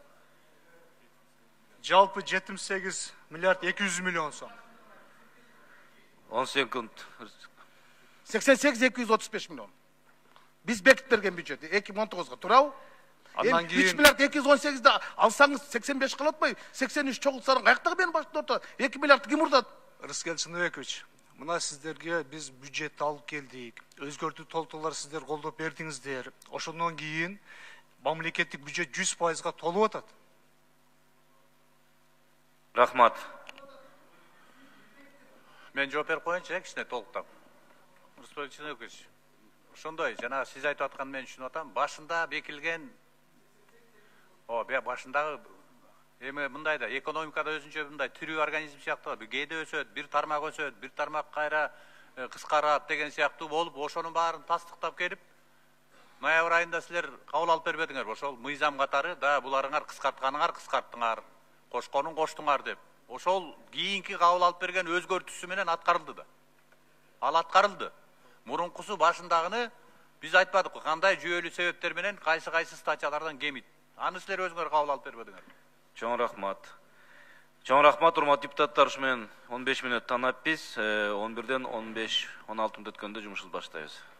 жалпы жетимиш сегиз миллиард эки жүз миллион сом. он секунд. сексен сегиз эки жүз отуз беш миллион. Биз бекитип берген бюджет эки миң он тогузга туурабы? Андан үч кийин миллиард эки жүз он сегизди алсаңыз сексен беш калат атпайбы? сексен үч чогултсаң каяктагы менин башымда отурат? эки миллиард ким урдат? Рыскел Чыныбекович, мына сиздерге биз бюджетти алып келдик. Өзгөртүү толтурлар сиздер колдоп бердиңиздер. Ошондон кийин мамлекеттик бюджет жүз пайызга толуп атат. Рахмат. Мен жооп берип коеюнчу, кичине толуктап. Рыскел Чыныбекович, ошондой жана сиз айтып атканды мен түшүнүп атам. Башында бекилген о, башындагы эми мындай да экономикада өзүнчө мындай тирүү организм сыяктуу, кээде өсөт, бир тармак өсөт, бир тармак кайра кыскарат деген сыяктуу болуп, ошонун баарын тастыктап келип, ноябрь айында силер кабыл алып бербедиңер. Ошол мыйзам катары да буларыңар кыскартканыңар кыскарттыңар, кошконун коштуңар деп. Ошол кийинки кабыл алып берген өзгөртүүсү менен аткарылды да. Ал аткарылды. Мурункусу башындагыны биз айтпадык, кандай жүйөлүү себептер менен кайсы кайсы статьялардан кемит. Аны силер өзүңөр кабыл алып бербедиңер. Чоң рахмат. Чоң рахмат, урматтуу депутаттар, ушу менен он беш мүнөт танап биз он бирден он беш он алты мүнөт өткөндө жумушубузду баштайбыз.